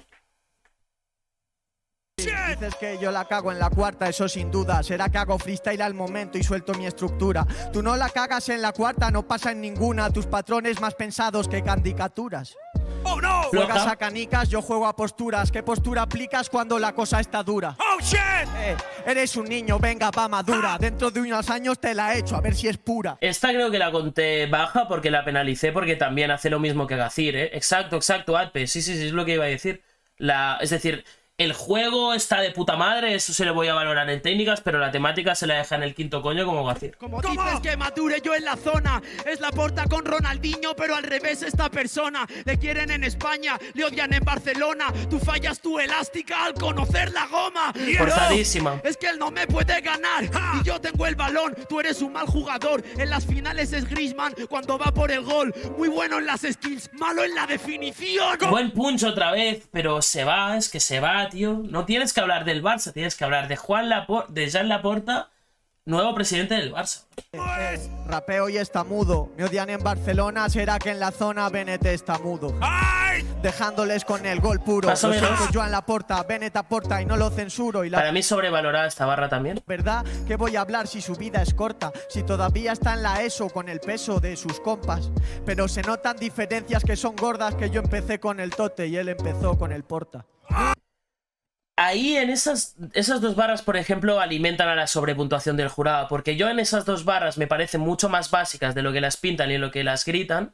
Dices que yo la cago en la cuarta, eso sin duda. Será que hago freestyle al momento y suelto mi estructura. Tú no la cagas en la cuarta, no pasa en ninguna. Tus patrones más pensados que candicaturas. Oh, no. Juegas a canicas, yo juego a posturas. ¿Qué postura aplicas cuando la cosa está dura? Oh, shit. Eres un niño, venga, va madura. Dentro de unos años te la echo, a ver si es pura. Esta creo que la conté baja porque la penalicé, porque también hace lo mismo que Gazir, Exacto, Adpe. Sí, es lo que iba a decir. Es decir, el juego está de puta madre, eso se le voy a valorar en técnicas, pero la temática se la deja en el quinto coño como Gazir. Como dices que madure yo en la zona, es Laporta con Ronaldinho, pero al revés esta persona. Le quieren en España, le odian en Barcelona. Tú fallas tu elástica al conocer la goma. Forzadísima. Es que él no me puede ganar y yo tengo el balón. Tú eres un mal jugador, en las finales es Griezmann cuando va por el gol. Muy bueno en las skills, malo en la definición. Buen punch otra vez, pero se va, es que se va, tío. No tienes que hablar del Barça, tienes que hablar de Joan Laporta, nuevo presidente del Barça. Rapeo y está mudo. Me odian en Barcelona, será que en la zona Bennett está mudo. Dejándoles con el gol puro. Más o menos. Joan Laporta, Bennett aporta y no lo censuro. Y Para mí sobrevalorada esta barra también. ¿Verdad? ¿Qué voy a hablar si su vida es corta? Si todavía está en la ESO con el peso de sus compas. Pero se notan diferencias que son gordas, que yo empecé con el Tote y él empezó con el Porta. ahí en esas dos barras, por ejemplo, alimentan a la sobrepuntuación del jurado, porque yo en esas dos barras me parecen mucho más básicas de lo que las pintan y lo que las gritan.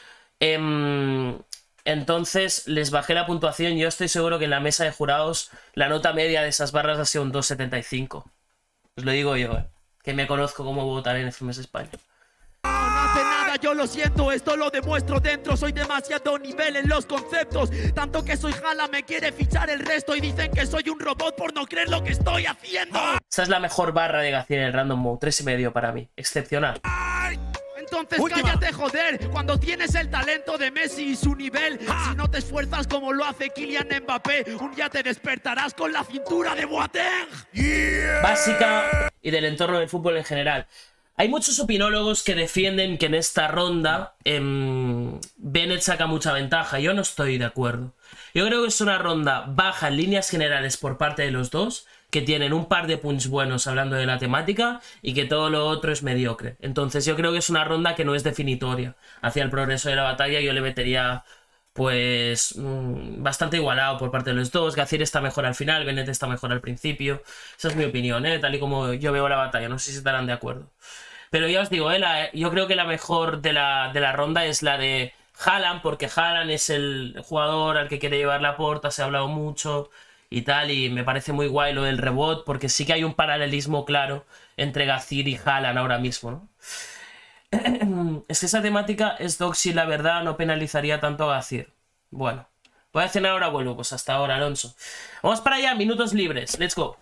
Entonces les bajé la puntuación. Yo estoy seguro que en la mesa de jurados la nota media de esas barras ha sido un 2,75. Os lo digo yo, que me conozco cómo votar en FMS España. No hace nada, yo lo siento, esto lo demuestro dentro. Soy demasiado nivel en los conceptos. Tanto que soy jala, me quiere fichar el resto. Y dicen que soy un robot por no creer lo que estoy haciendo. Esa es la mejor barra de Gacir en el Random Mode. 3,5 para mí. Excepcional. Entonces cállate, joder, cuando tienes el talento de Messi y su nivel. Si no te esfuerzas como lo hace Kylian Mbappé, un día te despertarás con la cintura de Boateng. Básica y del entorno del fútbol en general. Hay muchos opinólogos que defienden que en esta ronda Bennett saca mucha ventaja. Yo no estoy de acuerdo. Yo creo que es una ronda baja en líneas generales por parte de los dos, que tienen un par de punts buenos hablando de la temática y que todo lo otro es mediocre. Entonces yo creo que es una ronda que no es definitoria hacia el progreso de la batalla. Yo le metería pues bastante igualado por parte de los dos. Gacir está mejor al final, Bennett está mejor al principio. Esa es mi opinión, tal y como yo veo la batalla. No sé si estarán de acuerdo. Pero ya os digo, yo creo que la mejor de la ronda es la de Haaland, porque Haaland es el jugador al que quiere llevar la Porta, se ha hablado mucho y tal, y me parece muy guay lo del rebot, porque sí que hay un paralelismo claro entre Gacir y Haaland ahora mismo, ¿no? Es que esa temática es Doxy, la verdad, no penalizaría tanto a Gacir. Bueno, voy a cenar ahora, vuelvo, pues hasta ahora, Alonso. Vamos para allá, minutos libres, let's go.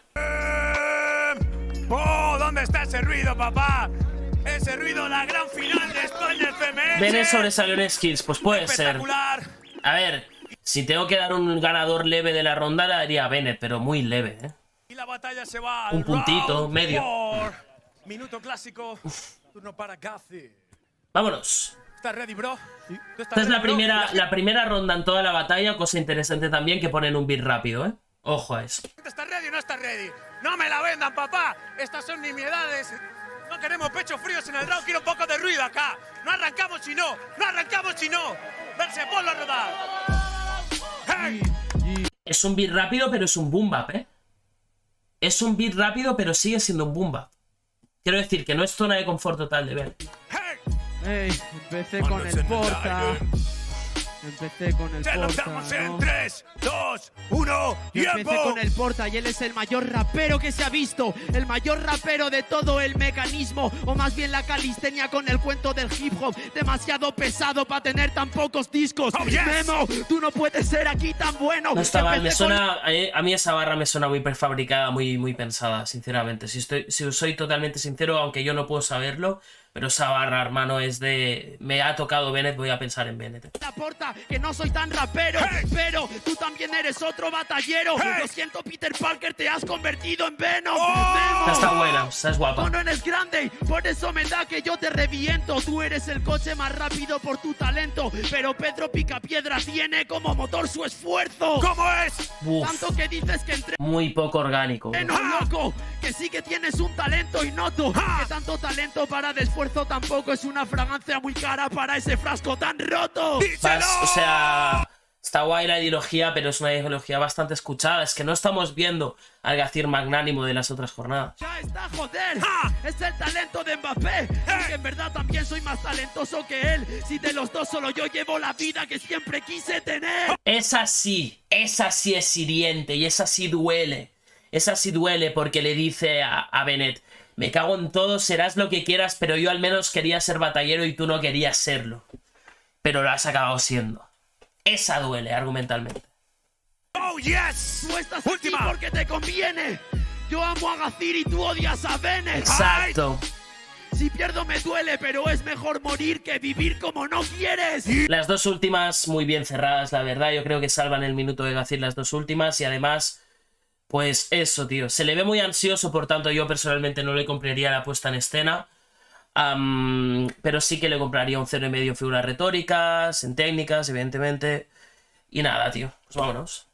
¡Oh! ¿Dónde está ese ruido, papá? Ese ruido, la gran final de España FMS. Bennett sobresalió en skills, pues puede ser. Espectacular. A ver, si tengo que dar un ganador leve de la ronda, le daría a Bennett, pero muy leve, Y la batalla se va un al puntito, round medio. 4. Minuto clásico. Turno para Gacir. Vámonos. ¿Estás ready, bro? ¿Tú estás Esta es la ready, bro? primera ronda en toda la batalla, cosa interesante también, que ponen un beat rápido, Ojo a eso. ¿Estás ready o no estás ready? ¡No me la vendan, papá! Estas son nimiedades. No queremos pechos fríos en el round, quiero un poco de ruido acá. No arrancamos si no, no arrancamos si no. Verse, ponlo a rodar. ¡Hey! Es un beat rápido, pero es un boom bap, Es un beat rápido, pero sigue siendo un boom bap. Quiero decir que no es zona de confort total de ver. Ey, empecé con el Porta. Empecé con el ¡Se lo Porta, damos ¿no? en 3, 2, 1, Yo empecé ¡tiempo! con el Porta y él es el mayor rapero que se ha visto. El mayor rapero de todo el mecanismo. O más bien la calistenia con el cuento del hip hop. Demasiado pesado para tener tan pocos discos. Oh, yes. Memo, tú no puedes ser aquí tan bueno. No está mal, me Empecé con- suena. A mí esa barra me suena muy prefabricada, muy pensada, sinceramente. Si soy totalmente sincero, aunque yo no puedo saberlo, pero esa barra, hermano, es de. Me ha tocado Bennett, voy a pensar en Bennett. La Porta, que no soy tan rapero, Hey. pero tú también eres otro batallero. Hey. Lo siento, Peter Parker, te has convertido en Venom. Oh. Memo. Esta está buena, esta es guapa. Tú no eres grande, por eso me da que yo te reviento. Tú eres el coche más rápido por tu talento, pero Pedro Picapiedra tiene como motor su esfuerzo. ¿Cómo es? Uf, Tanto que dices que entre muy poco orgánico. no, loco, que sí que tienes un talento innoto. Que tanto talento para de esfuerzo tampoco es una fragancia muy cara para ese frasco tan roto. ¡Díselo! O sea, está guay la ideología, pero es una ideología bastante escuchada. Es que no estamos viendo al Gacir magnánimo de las otras jornadas. Ya está, joder. ¡Ja! Es el talento de Mbappé. Porque en verdad también soy más talentoso que él. Si de los dos solo yo llevo la vida que siempre quise tener. Esa sí es hiriente y esa sí duele. Esa sí duele porque le dice a Bennett: me cago en todo, serás lo que quieras, pero yo al menos quería ser batallero y tú no querías serlo. Pero lo has acabado siendo. Esa duele argumentalmente. ¡Oh, yes! Tú estás Última. aquí porque te conviene. Yo amo a Gacir y tú odias a Bennett. Exacto. Si pierdo me duele, pero es mejor morir que vivir como no quieres. Las dos últimas muy bien cerradas, la verdad. Yo creo que salvan el minuto de Gacir las dos últimas. Y además, pues eso, tío. Se le ve muy ansioso, por tanto yo personalmente no le compraría la puesta en escena. Pero sí que le compraría un 0,5 en figuras retóricas, en técnicas, evidentemente. Y nada, tío. Pues vámonos.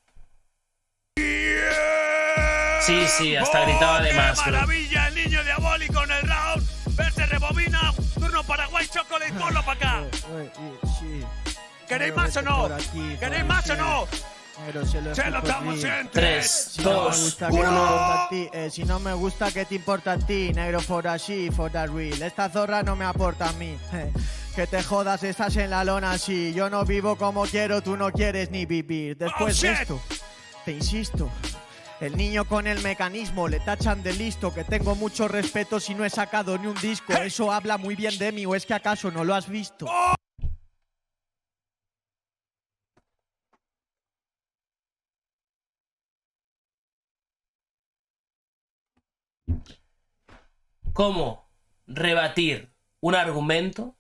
Sí, hasta gritaba de más, ¡Qué bro. maravilla! El niño diabólico en el round. Verse rebobina. Turno Paraguay Chocolate. Ponlo para acá. ¿Queréis más o no? ¿Queréis más o no? Pero se lo damos en 3, Si no me 2, gusta, ¿qué te 1. importa a ti? Si no me gusta, ¿qué te importa a ti? Negro for a she, for the real. Esta zorra no me aporta a mí. Que te jodas, estás en la lona así. Yo no vivo como quiero, tú no quieres ni vivir. Después de esto, te insisto. El niño con el mecanismo le tachan de listo. Que tengo mucho respeto si no he sacado ni un disco. Eso habla muy bien de mí, o es que acaso no lo has visto. ¿Cómo rebatir un argumento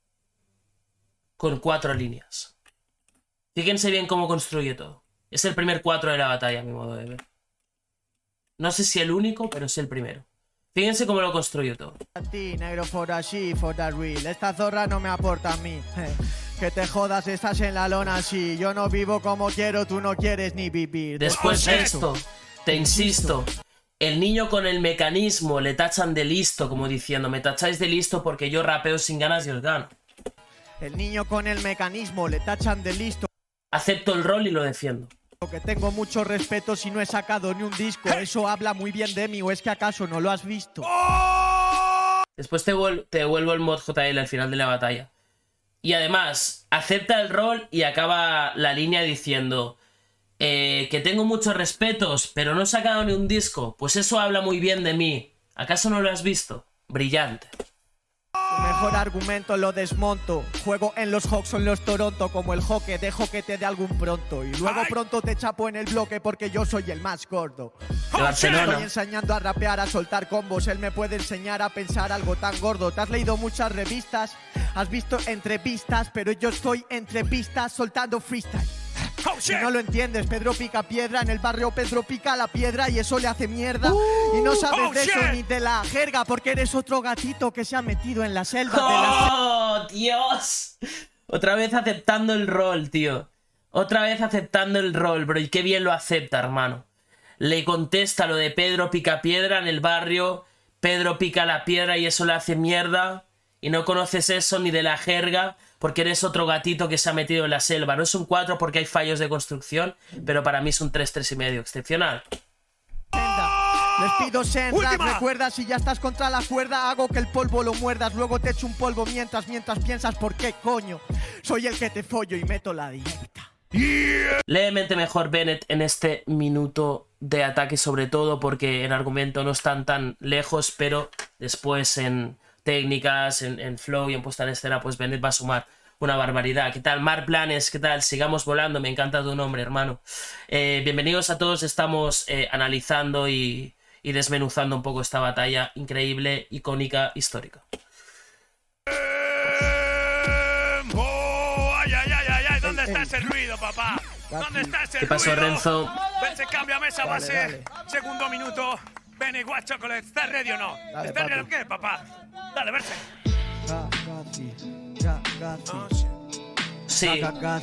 con 4 líneas? Fíjense bien cómo construye todo. Es el primer 4 de la batalla, a mi modo de ver. No sé si el único, pero es el primero. Fíjense cómo lo construye todo. A ti, negro for a she, for the real. Esta zorra no me aporta a mí. Que te jodas, estás en la lona así. Yo no vivo como quiero, tú no quieres ni vivir. Después de esto, te insisto. El niño con el mecanismo le tachan de listo, como diciendo, me tacháis de listo porque yo rapeo sin ganas y os gano. El niño con el mecanismo le tachan de listo. Acepto el rol y lo defiendo. Que tengo mucho respeto si no he sacado ni un disco. Eso habla muy bien de mí, o es que acaso no lo has visto. Después te devuelvo el mod JL al final de la batalla. Y además, acepta el rol y acaba la línea diciendo que tengo muchos respetos, pero no he sacado ni un disco. Pues eso habla muy bien de mí. ¿Acaso no lo has visto? Brillante. Tu mejor argumento lo desmonto. Juego en los Hawks o en los Toronto. Como el hockey, dejo que te dé algún pronto. Y luego pronto te chapo en el bloque porque yo soy el más gordo. De Barcelona. Estoy enseñando a rapear, a soltar combos. Él me puede enseñar a pensar algo tan gordo. ¿Te has leído muchas revistas? ¿Has visto entrevistas? Pero yo estoy entre pistas soltando freestyle. Si no lo entiendes, Pedro pica piedra. En el barrio Pedro pica la piedra y eso le hace mierda. Y no sabes de eso ni de la jerga, porque eres otro gatito que se ha metido en la selva de la... ¡Oh, Dios! Otra vez aceptando el rol, tío. Otra vez aceptando el rol, bro. Y qué bien lo acepta, hermano. Le contesta lo de Pedro pica piedra en el barrio. Pedro pica la piedra y eso le hace mierda. Y no conoces eso ni de la jerga, porque eres otro gatito que se ha metido en la selva. No es un 4 porque hay fallos de construcción, pero para mí es un 3, 3,5. Excepcional. Les pido senra, recuerda, si ya estás contra la cuerda, hago que el polvo lo muerdas, luego te echo un polvo mientras piensas por qué coño. Soy el que te follo y meto la directa. Levemente mejor Bennett en este minuto de ataque, sobre todo porque en argumento no están tan lejos, pero después en técnicas, en flow y en puesta en escena, pues Bennett va a sumar una barbaridad. ¿Qué tal, Mar Planes? ¿Qué tal? Sigamos volando, me encanta tu nombre, hermano. Bienvenidos a todos, estamos analizando y desmenuzando un poco esta batalla increíble, icónica, histórica. ¿Dónde está ese ruido, papá? ¿Dónde está ese ruido? ¿Qué pasó, Renzo? Ven, se cambia mesa base. Segundo minuto. Benny White Chocolate, ¿estás ready o no? Dale, ¿Estás ready papi. o qué, papá? Dale, verse. Sí.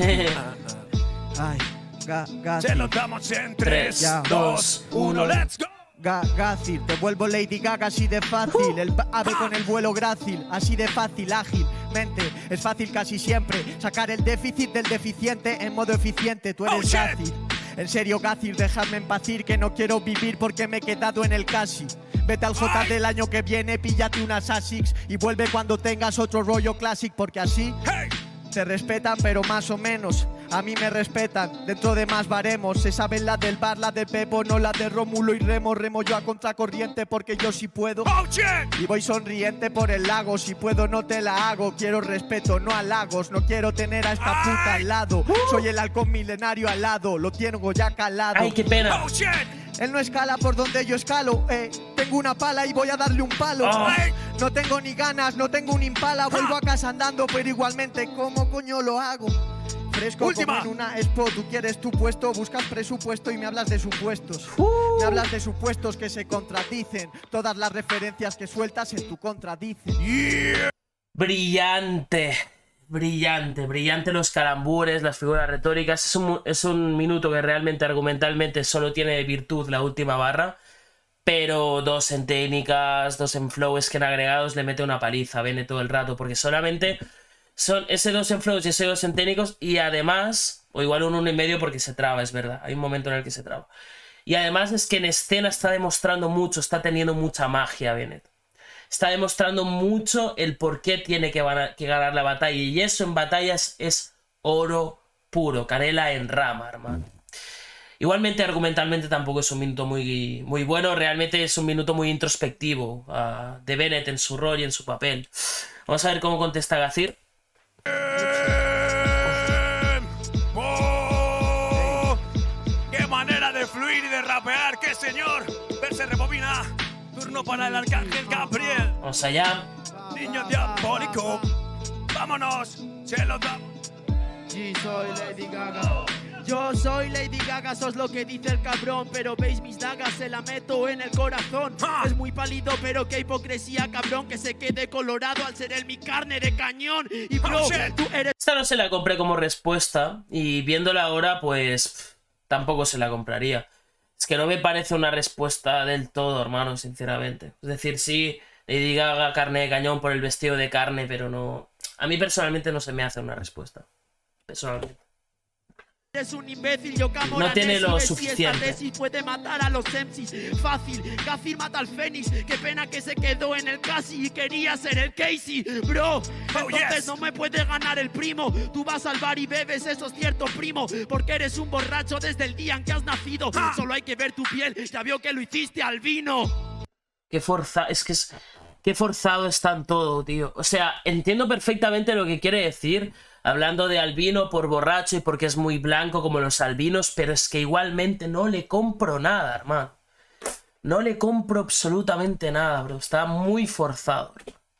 Se lo damos en 3, 3, 2, 1, let's go. Gazir, te vuelvo Lady Gaga así de fácil. El ave con el vuelo grácil, así de fácil, ágil. Mente, es fácil casi siempre sacar el déficit del deficiente en modo eficiente. Tú eres Gazir. En serio, Gazir, déjame en paz ir, que no quiero vivir porque me he quedado en el casi. Vete al J del año que viene, píllate unas Asics y vuelve cuando tengas otro rollo classic, porque así te respetan, pero más o menos. A mí me respetan, dentro de más baremos. Se saben la del bar, la de Pepo, no la de Rómulo y Remo. Remo yo a contracorriente porque yo sí puedo. Y voy sonriente por el lago, si puedo no te la hago. Quiero respeto, no halagos, no quiero tener a esta puta al lado. Soy el halcón milenario al lado, lo tengo ya calado. ¡Ay, qué pena! Él no escala por donde yo escalo, tengo una pala y voy a darle un palo. No tengo ni ganas, no tengo un impala. Vuelvo a casa andando, pero igualmente, ¿cómo coño lo hago? Fresco como en una expo, tú quieres tu puesto, buscas presupuesto y me hablas de supuestos. Me hablas de supuestos que se contradicen. Todas las referencias que sueltas en tu contradicen. Brillante. Brillante, brillante los calambures, las figuras retóricas. Es un minuto que realmente argumentalmente solo tiene de virtud la última barra, pero 2 en técnicas, 2 en flow, es que en agregados le mete una paliza, viene todo el rato, porque solamente son ese 2 en flows y ese 2 en técnicos, y además O igual un 1,5 porque se traba, es verdad. Hay un momento en el que se traba. Y además es que en escena está demostrando mucho, está teniendo mucha magia, Bennett. Está demostrando mucho el por qué tiene que ganar la batalla. Y eso en batallas es oro puro, canela en rama, hermano. Igualmente, argumentalmente tampoco es un minuto muy bueno. Realmente es un minuto muy introspectivo de Bennett en su rol y en su papel. Vamos a ver cómo contesta Gazir. ¡Oh! ¡Qué manera de fluir y de rapear! ¡Qué señor! Verse rebobina. Turno para el arcángel Gabriel. Vamos allá. Niño diabólico. ¡Vámonos! ¡Se lo damos! Sí, soy Lady Gaga. Yo soy Lady Gaga, sos lo que dice el cabrón. Pero veis mis dagas, se la meto en el corazón. Es muy pálido, pero qué hipocresía, cabrón. Que se quede colorado al ser él mi carne de cañón. Y bro, tú eres... Esta no se la compré como respuesta. Y viéndola ahora, pues tampoco se la compraría. Es que no me parece una respuesta del todo, hermano, sinceramente. Es decir, sí, Lady Gaga, carne de cañón por el vestido de carne, pero no... A mí personalmente no se me hace una respuesta. Personalmente. Eres un imbécil, yo camo no la tiene lo tesis, suficiente. Si esta tesis puede matar a los MCs. Fácil, Gazir mata al Fénix. Qué pena que se quedó en el casi y quería ser el Casey. Bro, entonces no me puede ganar el primo. Tú vas al bar y bebes, eso es cierto, primo. Porque eres un borracho desde el día en que has nacido. Solo hay que ver tu piel, ya vio que lo hiciste al vino. Qué forzado, es que es... Qué forzado está en todo, tío. O sea, entiendo perfectamente lo que quiere decir, hablando de albino por borracho y porque es muy blanco como los albinos, pero es que igualmente no le compro nada, hermano. No le compro absolutamente nada, bro. Está muy forzado.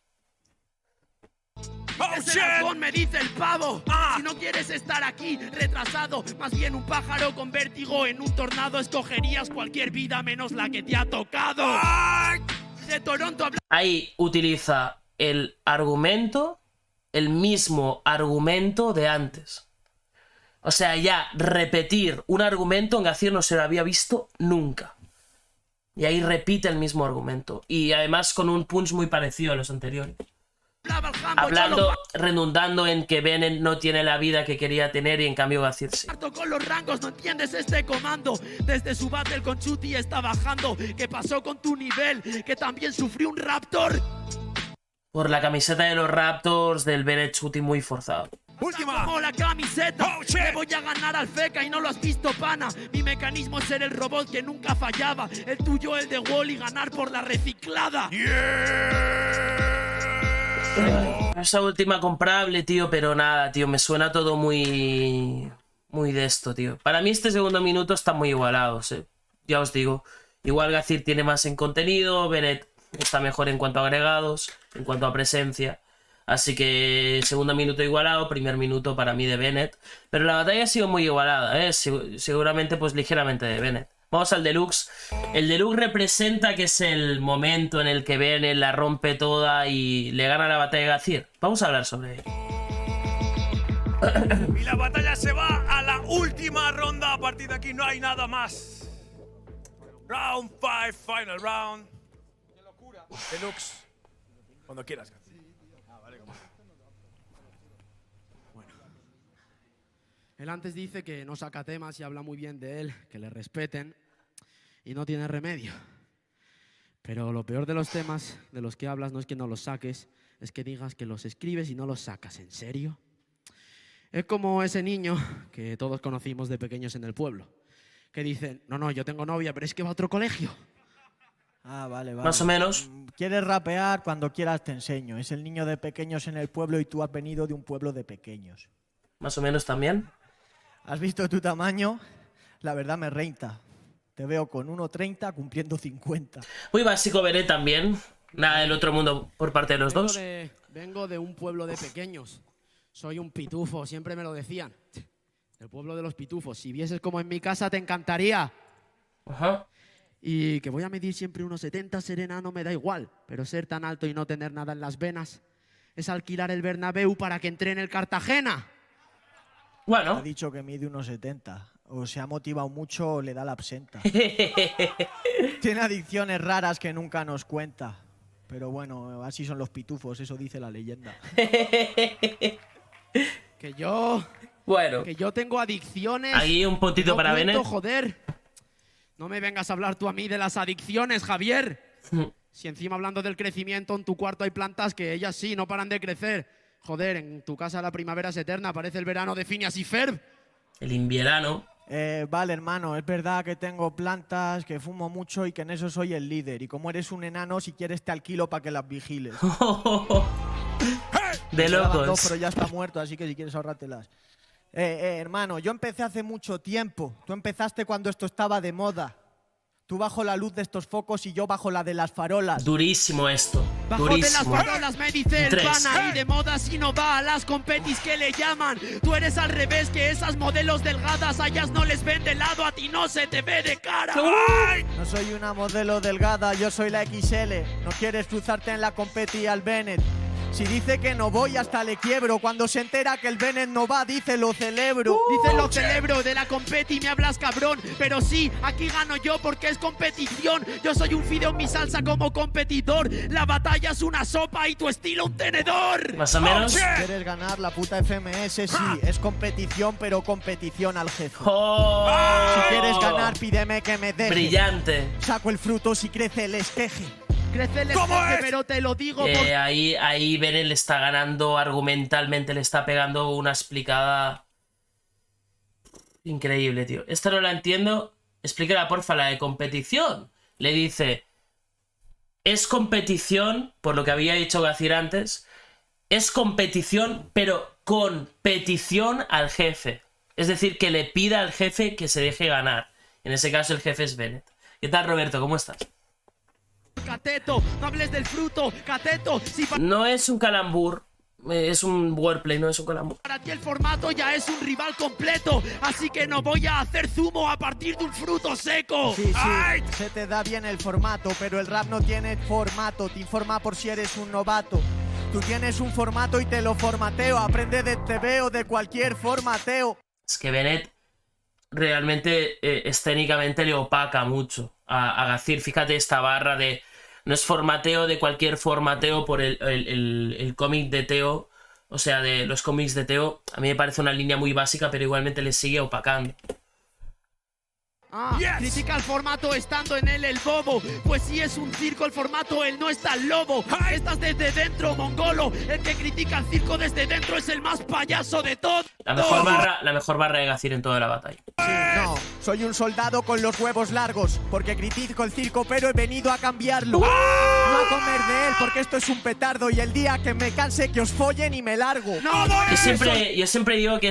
Ese razón me dice el pavo. Si no quieres estar aquí, retrasado, más bien un pájaro con vértigo en un tornado, escogerías cualquier vida menos la que te ha tocado. De Toronto habla... Ahí utiliza el argumento, el mismo argumento de antes. O sea, ya repetir un argumento en Gazir no se lo había visto nunca. Y ahí repite el mismo argumento. Y además con un punch muy parecido a los anteriores. Hablando, redundando en que Bennett no tiene la vida que quería tener y en cambio Gazir sí. Con los rangos, no entiendes este comando. Desde su battle con Chuti está bajando. ¿Qué pasó con tu nivel? Que también sufrió un Raptor. Por la camiseta de los Raptors del Bennett Chuti muy forzado. Última. Como la camiseta. Me voy a ganar al feca y no lo has visto, pana. Mi mecanismo es ser el robot que nunca fallaba. El tuyo, el de Wall-E, ganar por la reciclada. Esa última comprable, tío, pero nada, tío, me suena todo muy de esto, tío. Para mí este segundo minuto está muy igualado, ¿eh? Ya os digo. Igual Gazir tiene más en contenido, Bennett está mejor en cuanto a agregados, en cuanto a presencia. Así que segundo minuto igualado, primer minuto para mí de Bennett. Pero la batalla ha sido muy igualada, ¿eh? Seguramente pues ligeramente de Bennett. Vamos al Deluxe. El Deluxe representa que es el momento en el que Bennett la rompe toda y le gana la batalla de Gazir. Vamos a hablar sobre ello. Y la batalla se va a la última ronda. A partir de aquí no hay nada más. Round 5, final round. ¡Qué locura! Deluxe. Cuando quieras. Bueno. Él antes dice que no saca temas y habla muy bien de él, que le respeten. Y no tiene remedio. Pero lo peor de los temas de los que hablas no es que no los saques, es que digas que los escribes y no los sacas. ¿En serio? Es como ese niño que todos conocimos de pequeños en el pueblo, que dicen, no, yo tengo novia, pero es que va a otro colegio. Ah, vale. Más o menos. Quieres rapear, cuando quieras te enseño. Es el niño de pequeños en el pueblo y tú has venido de un pueblo de pequeños. Más o menos también. ¿Has visto tu tamaño? La verdad me reinta. Te veo con 1,30 cumpliendo 50. Muy básico Bennett también. Nada del otro mundo por parte de los dos. Vengo de un pueblo de pequeños. Soy un pitufo, siempre me lo decían. El pueblo de los pitufos. Si vieses como en mi casa te encantaría. Ajá. Y que voy a medir siempre 1,70, ser enano me da igual. Pero ser tan alto y no tener nada en las venas es alquilar el Bernabéu para que entrene el Cartagena. Bueno. Ha dicho que mide 1,70. O se ha motivado mucho o le da la absenta. Tiene adicciones raras que nunca nos cuenta. Pero bueno, así son los pitufos, eso dice la leyenda. Que yo Bueno, Que yo tengo adicciones. ahí un puntito No para cuento, Bennett. joder. No me vengas a hablar tú a mí de las adicciones, Javier. Si encima hablando del crecimiento, en tu cuarto hay plantas que ellas sí, no paran de crecer. Joder, en tu casa la primavera es eterna, parece el verano de Phineas y Ferb. El invierno. Vale, hermano, es verdad que tengo plantas, que fumo mucho y que en eso soy el líder. Y como eres un enano, si quieres te alquilo para que las vigiles. De Me daban dos, locos. pero ya está muerto, así que si quieres ahorrártelas. Hermano, yo empecé hace mucho tiempo. Tú empezaste cuando esto estaba de moda. Tú bajo la luz de estos focos y yo bajo la de las farolas. Durísimo esto. Bajo de las Durísimo. farolas me dice el Tres. pana y de moda si no va a las competis que le llaman. Tú eres al revés que esas modelos delgadas, a ellas no les ven de lado, a ti no se te ve de cara. No soy una modelo delgada, yo soy la XL. No quieres cruzarte en la competi al Bennett. Si dice que no voy, hasta le quiebro. Cuando se entera que el Bennett no va, dice lo celebro. Dice lo celebro de la competi, me hablas cabrón. Pero sí, aquí gano yo porque es competición. Yo soy un fideo en mi salsa como competidor. La batalla es una sopa y tu estilo un tenedor. Más o menos. ¿Quieres ganar la puta FMS? Sí, es competición, pero competición al jefe. ¡Oh! Si quieres ganar, pídeme que me deje. Brillante. Saco el fruto si crece el esqueje. Crece el ¿Cómo escoge, es? pero te lo digo porque Ahí Bennett le está ganando argumentalmente, le está pegando una explicada increíble, tío. Esta no la entiendo. Explíquela, porfa, la de competición. Le dice, es competición, por lo que había dicho Gacir antes, es competición, pero con petición al jefe. Es decir, que le pida al jefe que se deje ganar. En ese caso el jefe es Bennett. ¿Qué tal, Roberto? ¿Cómo estás? Cateto, no hables del fruto, Cateto, si No es un calambur, es un wordplay, no es un calambur. para ti el formato ya es un rival completo, así que no voy a hacer zumo a partir de un fruto seco. Sí, sí, se te da bien el formato, pero el rap no tiene formato. Te informa por si eres un novato. Tú tienes un formato y te lo formateo. Aprende de TV o de cualquier formateo. Es que Bennett realmente escénicamente le opaca mucho a Gacir. Fíjate esta barra de no es formateo de cualquier formateo por el cómic de Teo. O sea, de los cómics de Teo. A mí me parece una línea muy básica, pero igualmente le sigue opacando. Yes. Critica el formato estando en él el bobo. Pues si es un circo el formato, él no está el lobo. Estás desde dentro, mongolo. El que critica el circo desde dentro es el más payaso de todos. La mejor barra de Gacir en toda la batalla. Sí, no, soy un soldado con los huevos largos. Porque critico el circo, pero he venido a cambiarlo. No a comer de él, porque esto es un petardo. Y el día que me canse, que os follen y me largo. No, Yo siempre digo que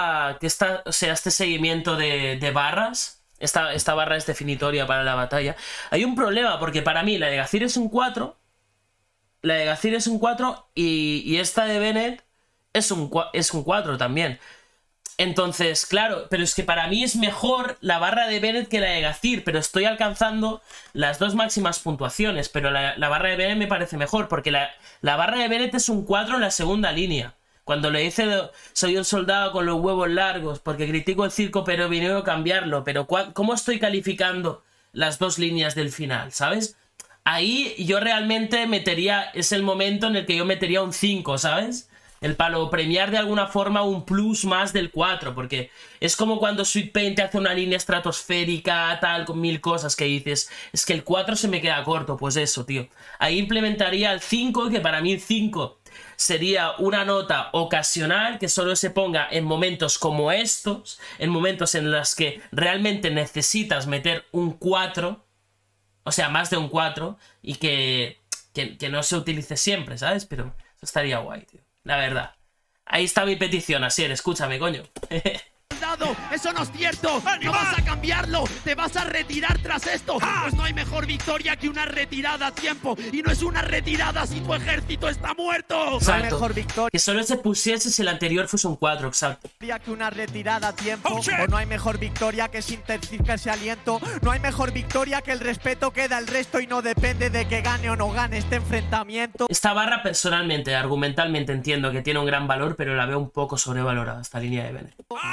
este seguimiento de barras, esta barra es definitoria para la batalla. Hay un problema, porque para mí la de Gacir es un 4. La de Gacir es un 4 y esta de Bennett es un 4 también. Entonces, claro, pero es que para mí es mejor la barra de Bennett que la de Gacir, pero estoy alcanzando las dos máximas puntuaciones, pero la barra de Bennett me parece mejor, porque la barra de Bennett es un 4 en la segunda línea. Cuando le dice, soy un soldado con los huevos largos, porque critico el circo, pero vine a cambiarlo, pero ¿cómo estoy calificando las dos líneas del final, sabes? Ahí yo realmente es el momento en el que yo metería un 5, ¿sabes? El palo, premiar de alguna forma un plus más del 4, porque es como cuando Sweet Pain te hace una línea estratosférica, tal, con 1000 cosas que dices, es que el 4 se me queda corto, pues eso, tío. Ahí implementaría el 5, que para mí el 5 sería una nota ocasional que solo se ponga en momentos como estos, en momentos en los que realmente necesitas meter un 4, o sea, más de un 4, y que no se utilice siempre, ¿sabes? Pero eso estaría guay, tío. La verdad. Ahí está mi petición, Asier, escúchame, coño. Eso no es cierto, no vas a cambiarlo, te vas a retirar tras esto. Pues no hay mejor victoria que una retirada a tiempo. Y no es una retirada si tu ejército está muerto. No hay mejor victoria Que solo se pusiese si el anterior fuese un 4, exacto. que una retirada a tiempo. O no hay mejor victoria que sintetizar ese aliento. No hay mejor victoria que el respeto que da el resto. Y no depende de que gane o no gane este enfrentamiento. Esta barra personalmente, argumentalmente entiendo que tiene un gran valor, pero la veo un poco sobrevalorada, esta línea de Bennett. Este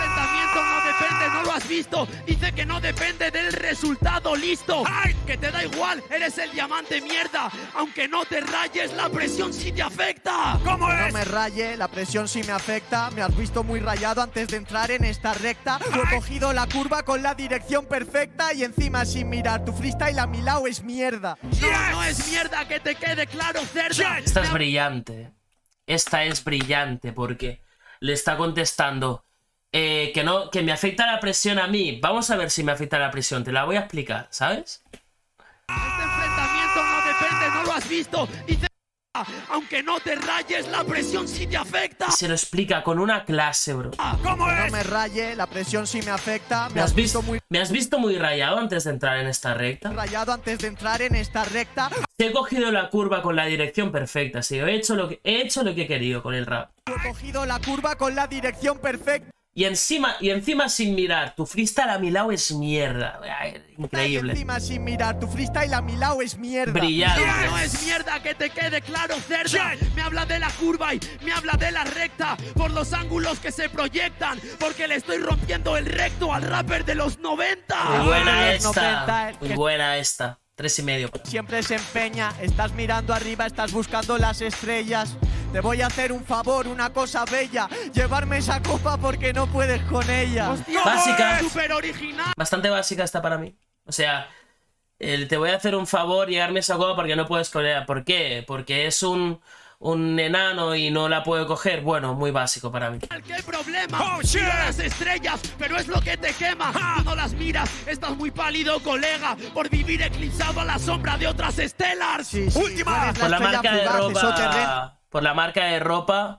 enfrentamiento no depende, no lo has visto. Dice que no depende del resultado, listo. ¡Ay! Que te da igual, eres el diamante mierda. Aunque no te rayes, la presión sí te afecta. ¿Cómo No es? me raye, la presión sí me afecta. Me has visto muy rayado antes de entrar en esta recta. Yo he cogido la curva con la dirección perfecta y encima sin mirar. Tu freestyle a mi lado es mierda. No es mierda, que te quede claro, cerda. Esta es brillante. Esta es brillante porque le está contestando que no, que me afecta la presión a mí. Vamos a ver si me afecta la presión. Te la voy a explicar, ¿sabes? Este enfrentamiento no depende, no lo has visto. Dice, aunque no te rayes, la presión sí te afecta. Se lo explica con una clase, bro. ¿Cómo No es? me raye, la presión sí me afecta. ¿Me has visto muy rayado antes de entrar en esta recta? rayado antes de entrar en esta recta. He cogido la curva con la dirección perfecta. Sí, he hecho lo que he querido con el rap. Yo he cogido la curva con la dirección perfecta. Y encima sin mirar, tu freestyle a mi lado es mierda. Ay, Y increíble. encima sin mirar, tu freestyle a mi lado es mierda. Brillante. No es mierda, que te quede claro, cerda. Me habla de la curva y me habla de la recta. Por los ángulos que se proyectan. Porque le estoy rompiendo el recto al rapper de los 90. Muy buena los esta. 90, Muy que- buena esta. 3,5. Siempre se empeña, estás mirando arriba, estás buscando las estrellas. Te voy a hacer un favor, una cosa bella. Llevarme esa copa porque no puedes con ella. Hostia, Básica. súper original. Bastante básica esta para mí. O sea, te voy a hacer un favor, llegarme esa copa porque no puedes con ella. ¿Por qué? Porque es un enano y no la puedo coger. Bueno, muy básico para mí. ¿Qué problema? Oh, shit. Mira las estrellas, pero es lo que te quema. Tú no las miras, estás muy pálido, colega, por vivir eclipsado a la sombra de otras Stellars. Sí, sí, Última. tú eres la Por la estrella marca de fugaz, eso te ropa. Por la marca de ropa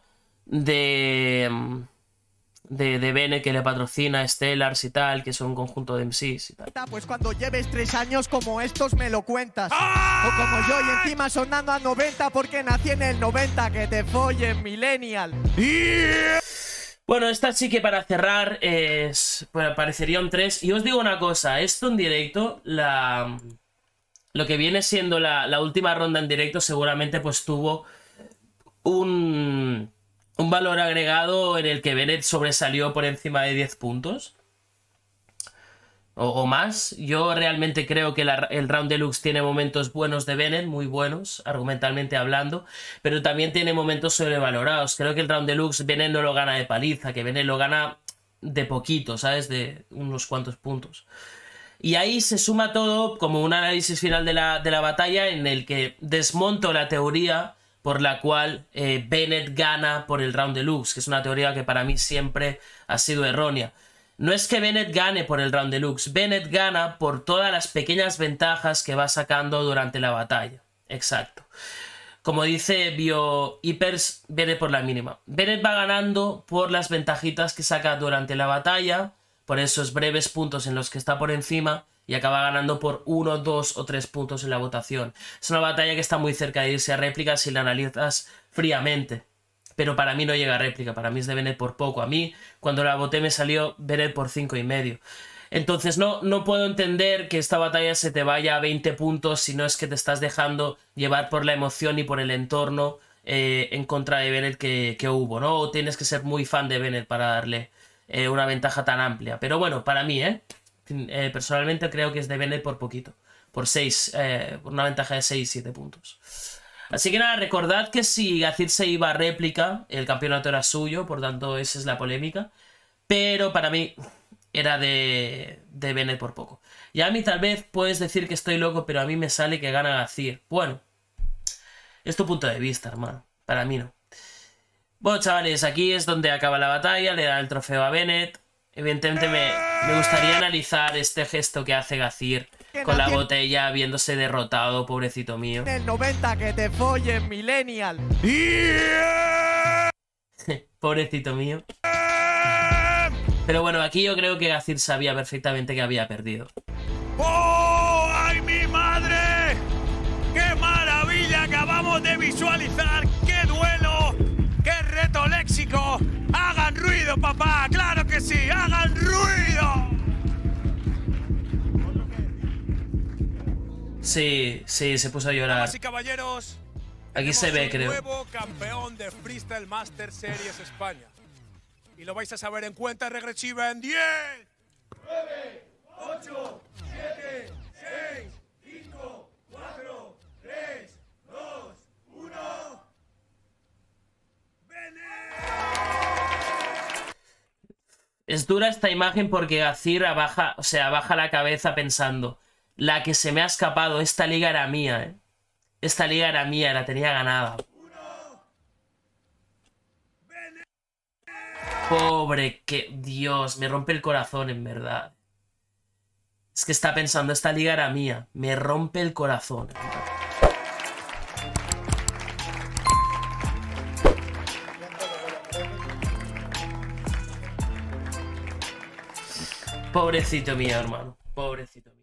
de Bennett, que le patrocina a Stellars y tal, que son un conjunto de MCs y tal. Pues cuando lleves 3 años como estos me lo cuentas. O como yo y encima sonando a 90 porque nací en el 90, que te follen, millennial. Bueno, esta sí que para cerrar pues, parecería un 3. Y os digo una cosa, esto en directo, lo que viene siendo la última ronda en directo seguramente pues tuvo un valor agregado en el que Bennett sobresalió por encima de 10 puntos. O más. Yo realmente creo que el Round Deluxe tiene momentos buenos de Bennett, muy buenos, argumentalmente hablando, pero también tiene momentos sobrevalorados. Creo que el Round Deluxe Bennett no lo gana de paliza, que Bennett lo gana de poquito, ¿sabes? De unos cuantos puntos. Y ahí se suma todo como un análisis final de la batalla en el que desmonto la teoría por la cual Bennett gana por el Round Deluxe, que es una teoría que para mí siempre ha sido errónea. No es que Bennett gane por el Round Deluxe, Bennett gana por todas las pequeñas ventajas que va sacando durante la batalla. Exacto. Como dice BioHypers, Bennett por la mínima. Bennett va ganando por las ventajitas que saca durante la batalla, por esos breves puntos en los que está por encima, y acaba ganando por 1, 2 o 3 puntos en la votación. Es una batalla que está muy cerca de irse a réplica si la analizas fríamente. Pero para mí no llega a réplica, para mí es de Bennett por poco. A mí, cuando la voté, me salió Bennett por 5,5. Entonces no puedo entender que esta batalla se te vaya a 20 puntos si no es que te estás dejando llevar por la emoción y por el entorno en contra de Bennett que hubo, ¿no? O tienes que ser muy fan de Bennett para darle una ventaja tan amplia. Pero bueno, para mí, personalmente creo que es de Bennett por poquito. Por 6, por una ventaja de 6-7 puntos. Así que nada, recordad que si Gazir se iba a réplica, el campeonato era suyo, por tanto esa es la polémica. Pero para mí era de Bennett por poco. Y a mí tal vez puedes decir que estoy loco, pero a mí me sale que gana Gazir. Bueno, es tu punto de vista, hermano. Para mí no. Bueno, chavales, aquí es donde acaba la batalla, le dan el trofeo a Bennett. Evidentemente me gustaría analizar este gesto que hace Gazir con la botella viéndose derrotado, pobrecito mío. En el 90, que te follen, millennial. Pobrecito mío. Pero bueno, aquí yo creo que Gazir sabía perfectamente que había perdido. ¡Oh, ay, mi madre! ¡Qué maravilla acabamos de visualizar! ¡Qué duelo! ¡Qué reto léxico! ¡Hagan ruido, papá! ¡Claro que sí! ¡Hagan ruido! Sí, se puso a llorar. Damas y caballeros, Aquí se ve, creo. nuevo campeón de Freestyle Master Series España. Y lo vais a saber en cuenta regresiva en 10, 9, 8, 7, 6, 5, 4, 3, 2, 1. Es dura esta imagen porque Gazira baja, o sea, baja la cabeza pensando, la que se me ha escapado, esta liga era mía, ¿eh? Esta liga era mía, la tenía ganada. Pobre, que Dios, me rompe el corazón en verdad. Es que está pensando, esta liga era mía, me rompe el corazón. Pobrecito mío, hermano. Pobrecito mío.